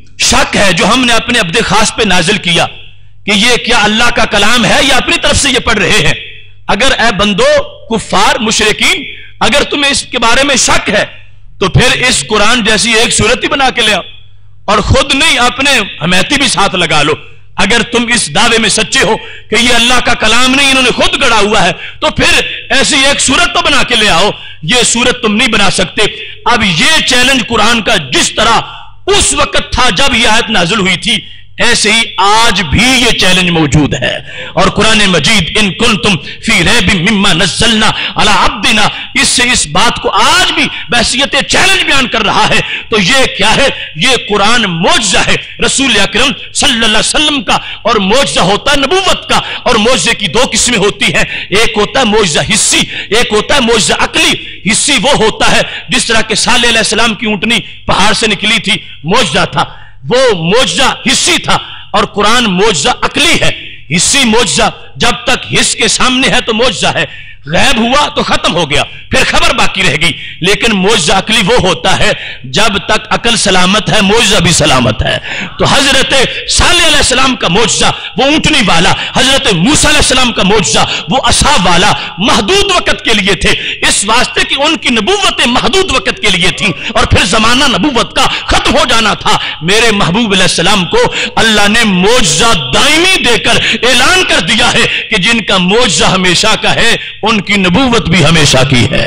شک ہے جو ہم نے اپنے عبد خاص پہ نازل کیا کہ یہ کیا اللہ کا کلام ہے یا اپنی طرف سے یہ پڑھ رہے ہیں، اگر اے بندو کفار مشرکین اگر تمہیں اس کے بارے میں شک ہے تو پھر اس قرآن جیسی ایک صورت ہی بنا کے لے آؤ، اور خود نہیں اپنے حمیتی بھی ساتھ لگا لو۔ اگر تم اس دعوے میں سچے ہو کہ یہ اللہ کا کلام نہیں، انہوں نے خود گڑا ہوا ہے، تو پھر ایسی ایک صورت تو بنا کے لے آؤ۔ یہ صورت تم نہیں بنا سکتے۔ اب یہ چیلنج قرآن کا جس طرح اس وقت تھا جب یہ آیت نازل ہوئی تھی، ایسے ہی آج بھی یہ چیلنج موجود ہے، اور قرآن مجید ان کنتم فی ریب مما نزلنا علی عبدنا اس سے اس بات کو آج بھی بحیثیت چیلنج بیان کر رہا ہے۔ تو یہ کیا ہے؟ یہ قرآن معجزہ ہے رسول اکرم صلی اللہ علیہ وسلم کا، اور معجزہ ہوتا ہے نبوت کا، اور معجزے کی 2 قسمیں ہوتی ہیں، ایک ہوتا ہے معجزہ حسی، ایک ہوتا ہے معجزہ عقلی۔ حسی وہ ہوتا ہے جس طرح کہ صالح علیہ السلام کی اونٹنی پہاڑ سے نکلی تھی، معجزہ تھا، وہ معجزہ حسی تھا، اور قرآن معجزہ عقلی ہے۔ حسی معجزہ جب تک حس کے سامنے ہے تو معجزہ ہے، غیب ہوا تو ختم ہو گیا، پھر خبر باقی رہ گئی۔ لیکن معجزہ عقلی وہ ہوتا ہے جب تک عقل سلامت ہے معجزہ بھی سلامت ہے۔ تو حضرت صالح علیہ السلام کا معجزہ وہ اونٹنی والا، حضرت موسیٰ علیہ السلام کا معجزہ وہ عصا والا محدود وقت کے لیے تھے، اس واسطے کہ ان کی نبوتیں محدود وقت کے لیے تھیں، اور پھر زمانہ نبوت کا ختم ہو جانا تھا۔ میرے محبوب علیہ السلام کو اللہ نے معجزہ دائمی دے کر اعلان کر دیا ہے کہ جن کا معجزہ ہمیشہ کا ہے ان کی نبوت بھی ہمیشہ کی ہے۔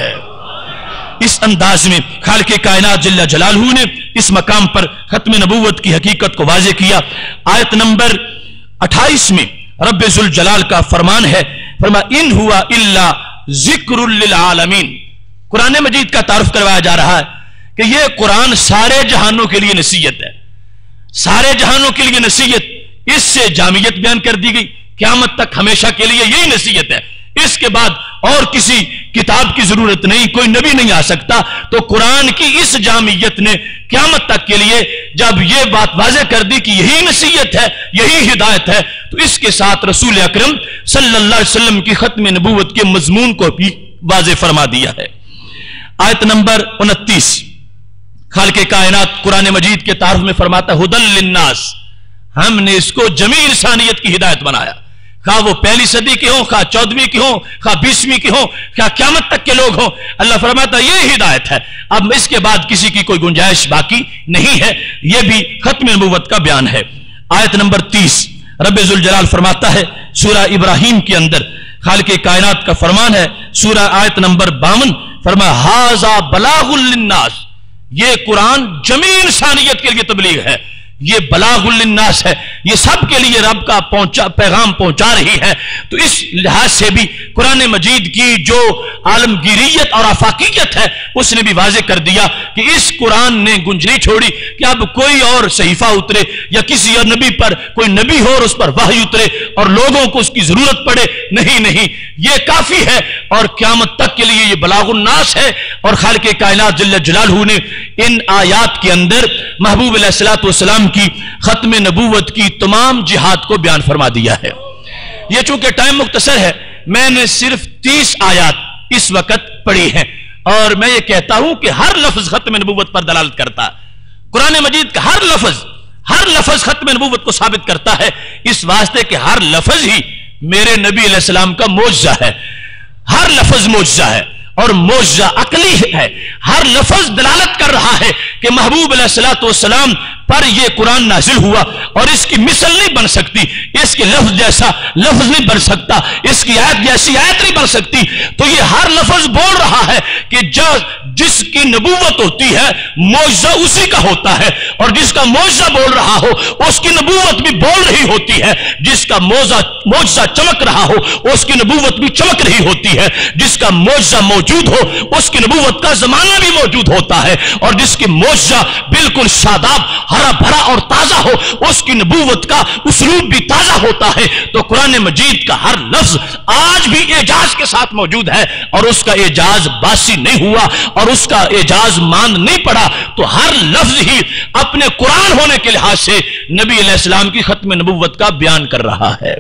اس انداز میں خالق کائنات جل جلالہ نے اس مقام پر ختم نبوت کی حقیقت کو واضح کیا۔ آیت نمبر 28 میں رب ذوالجلال کا فرمان ہے، فرمایا ان ہوا الا ذکر للعالمین۔ قرآن مجید کا تعارف کروایا جا رہا ہے کہ یہ قرآن سارے جہانوں کے لیے نصیحت ہے، سارے جہانوں کے لیے نصیحت، اس سے جامعیت بیان کر دی گئی، قیامت تک ہمیشہ کے لیے یہی نصیحت ہے، اس کے بعد اور کسی کتاب کی ضرورت نہیں، کوئی نبی نہیں آ سکتا۔ تو قرآن کی اس جامعیت نے قیامت تک کے لیے جب یہ بات واضح کر دی کہ یہی نصیحت ہے، یہی ہدایت ہے، تو اس کے ساتھ رسول اکرم صلی اللہ علیہ وسلم کی ختم نبوت کے مضمون کو بھی واضح فرما دیا ہے۔ آیت نمبر 29 خالق کائنات قرآن مجید کے تعارف میں فرماتا ہے ہدی للناس، ہم نے اس کو جمیع انسانیت کی ہدایت بنایا، خواہ وہ پہلی صدی کے ہوں، خواہ 14ویں کے ہوں، خواہ 20ویں کے ہوں، خواہ قیامت تک کے لوگ ہوں۔ اللہ فرماتا ہے یہ ہدایت ہے، اب اس کے بعد کسی کی کوئی گنجائش باقی نہیں ہے۔ یہ بھی ختم نبوت کا بیان ہے۔ آیت نمبر 30 رب ذوالجلال فرماتا ہے سورہ ابراہیم کے اندر خالق کائنات کا فرمان ہے، سورہ آیت نمبر 52 فرمایا ھذا بلاغ للناس، یہ قرآن جمیع انسانیت کے لیے تبلیغ ہے، یہ بلاغ للناس ہے، یہ سب کے لیے رب کا پیغام پہنچا رہی ہے۔ تو اس لحاظ سے بھی قرآن مجید کی جو عالمگیریت اور آفاقیت ہے اس نے بھی واضح کر دیا کہ اس قرآن نے گنج نہیں چھوڑی کہ اب کوئی اور صحیفہ اترے یا کسی اور نبی پر کوئی نبی ہو اور اس پر وحی اترے اور لوگوں کو اس کی ضرورت پڑے، نہیں، یہ کافی ہے اور قیامت تک کے لیے یہ بلاغ الناس ہے۔ اور خالق کائنات جل جلالہ نے ان آیات کے اندر محبوب علیہ الصلوۃ والسلام کی ختم نبوت کی تمام جہاد کو بیان فرما دیا ہے۔ یہ چونکہ ٹائم مختصر ہے، میں نے صرف 30 آیات اس وقت پڑھی ہیں اور میں یہ کہتا ہوں کہ ہر لفظ ختم نبوت پر دلالت کرتا ہے۔ قرآن مجید کا ہر لفظ ختم نبوت کو ثابت کرتا ہے، اس واسطے کہ ہر لفظ ہی میرے نبی علیہ السلام کا معجزہ ہے۔ ہر لفظ معجزہ ہے اور معجزہ عقلی ہے۔ ہر لفظ دلالت کر رہا ہے کہ محبوب علیہ الصلوۃ والسلام پر یہ قرآن نازل ہوا اور اس کی مثل نہیں بن سکتی، اس کے لفظ جیسا لفظ نہیں بن سکتا، اس کی آیت جیسی آیت نہیں بن سکتی۔ تو یہ ہر لفظ بول رہا ہے کہ جس کی نبوت ہوتی ہے معجزہ اسی کا ہوتا ہے، اور جس کا معجزہ بول رہا ہو اس کی نبوت بھی بول رہی ہوتی ہے، جس کا معجزہ چمک رہا ہو اس کی نبوت بھی چمک رہی ہوتی ہے، جس کا معجزہ موجود ہو اس کی نبوت کا زمانہ بھی موجود ہوتا ہے، اور جس کی معجزہ بالکل شاداب ہرا بھرا اور تازہ ہو اس کی نبوت کا اسلوب بھی تازہ ہوتا ہے۔ تو قرآن مجید کا ہر لفظ آج بھی اعجاز کے ساتھ موجود ہے اور اس کا اعجاز باسی نہیں ہوا اور اس کا اعجاز ماند نہیں پڑا۔ تو ہر لفظ ہی اپنے قرآن ہونے کے لحاظ سے نبی علیہ السلام کی ختم نبوت کا بیان کر رہا ہے۔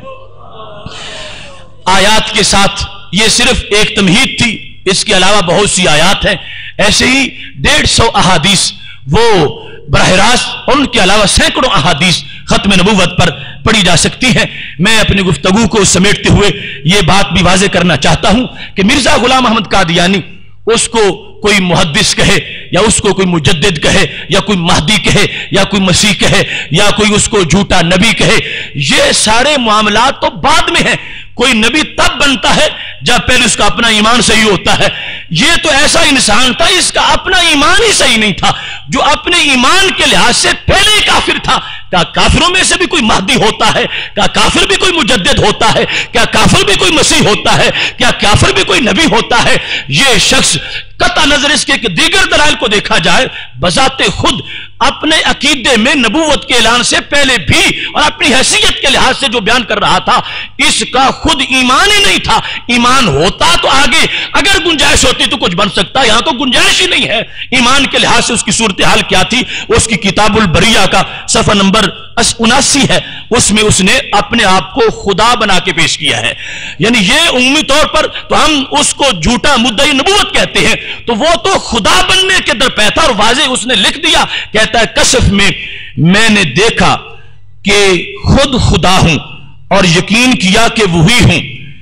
آیات کے ساتھ یہ صرف ایک تمہید تھی، اس کے علاوہ بہت سی آیات ہیں، ایسے ہی 150 احادیث وہ براہ راست، اور ان کے علاوہ سینکڑوں احادیث ختم نبوت پر پڑھی جا سکتی ہیں۔ میں اپنی گفتگو کو سمیٹتے ہوئے یہ بات بھی واضح کرنا چاہتا ہوں کہ مرزا غلام احمد قادیانی، اس کو کوئی محدث کہے یا اس کو کوئی مجدد کہے یا کوئی مہدی کہے یا کوئی مسیح کہے یا کوئی اس کو جھوٹا نبی کہے، یہ سارے معاملات تو بعد میں ہیں۔ کوئی نبی تب بنتا ہے جب پہلے اس کا اپنا ایمان صحیح ہوتا ہے۔ یہ تو ایسا انسان تھا اس کا اپنا ایمان ہی صحیح نہیں تھا، جو اپنے ایمان کے لحاظ سے پہلے ہی کافر تھا۔ کیا کافروں میں سے بھی کوئی مہدی ہوتا ہے؟ کیا کافر بھی کوئی مجدد ہوتا ہے؟ کیا کافر بھی کوئی مسیح ہوتا ہے؟ کیا کافر بھی کوئی نبی ہوتا ہے؟ یہ شخص قطع نظر اس کے دیگر دلائل کو دیکھا جائے بذات خود اپنے عقیدے میں نبوت کے اعلان سے پہلے بھی اور اپنی حیثیت کے لحاظ سے جو بیان کر رہا تھا اس کا خود ایمان ہی نہیں تھا۔ ایمان ہوتا تو آگے اگر گنجائش ہوتی تو کچھ بن سکتا، یہاں تو گنجائش ہی نہیں ہے۔ ایمان کے لحاظ سے اس کی صورتحال کیا تھی؟ اس کی کتاب البریہ کا صفحہ نمبر 79 ہے، اس میں اس نے اپنے آپ کو خدا بنا کے پیش کیا ہے۔ یعنی یہ عمومی طور پر تو ہم اس کو جھوٹا مدعی نبوت کہتے ہیں، تو وہ تو خدا بننے کے درپے تھا، اور واضح اس نے لکھ دیا، کہتا ہے کشف میں نے دیکھا کہ خود خدا ہوں اور یقین کیا کہ وہی ہوں۔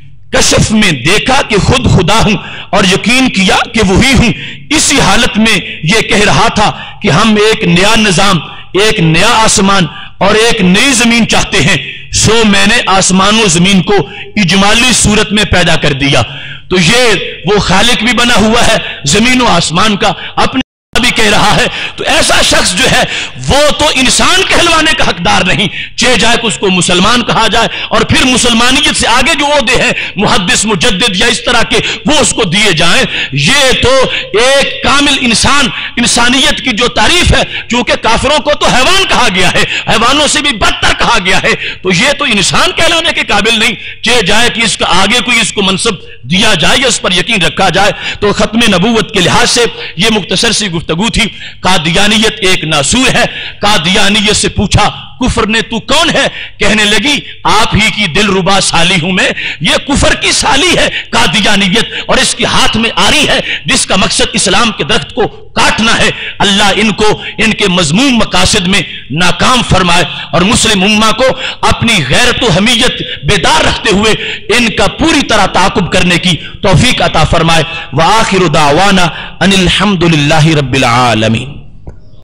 کشف میں دیکھا کہ خود خدا ہوں اور یقین کیا کہ وہی ہوں۔ اسی حالت میں یہ کہہ رہا تھا کہ ہم ایک نیا نظام، ایک نیا آسمان اور ایک نئی زمین چاہتے ہیں، سو میں نے آسمان و زمین کو اجمالی صورت میں پیدا کر دیا۔ تو یہ وہ خالق بھی بنا ہوا ہے زمین و آسمان کا، اپنے بھی کہہ رہا ہے۔ تو ایسا شخص جو ہے وہ تو انسان کہلوانے کا حقدار نہیں، چاہے جائے کہ اس کو مسلمان کہا جائے اور پھر مسلمانیت سے آگے جو عہدے ہیں محدث مجدد یا اس طرح کے وہ اس کو دیے جائیں۔ یہ تو ایک کامل انسانیت کی جو تعریف ہے، چونکہ کافروں کو تو حیوان کہا گیا ہے، حیوانوں سے بھی بدتر کہا گیا ہے، تو یہ تو انسان کہلانے کے قابل نہیں، چاہے جائے کہ اس کا آگے کوئی اس کو منصب دیا جائے یا اس پر یقین رکھا جائے۔ تو ختم نبوت کے لحاظ سے یہ مختصر سی گفتگو تھی۔ قادیانیت ایک ناسور ہے۔ قادیانیت سے پوچھا کفر نے تو کون ہے؟ کہنے لگی آپ ہی کی دلربا سالی ہوں میں۔ یہ کفر کی سالی ہے قادیانیت، اور اس کے ہاتھ میں آری ہے جس کا مقصد اسلام کے درخت کو کاٹنا ہے۔ اللہ ان کو ان کے مذموم مقاصد میں ناکام فرمائے اور مسلم امہ کو اپنی غیرت و حمیت بیدار رکھتے ہوئے ان کا پوری طرح تعاقب کرنے کی توفیق عطا فرمائے۔ وآخر دعوانا ان الحمد للہ رب العالمین۔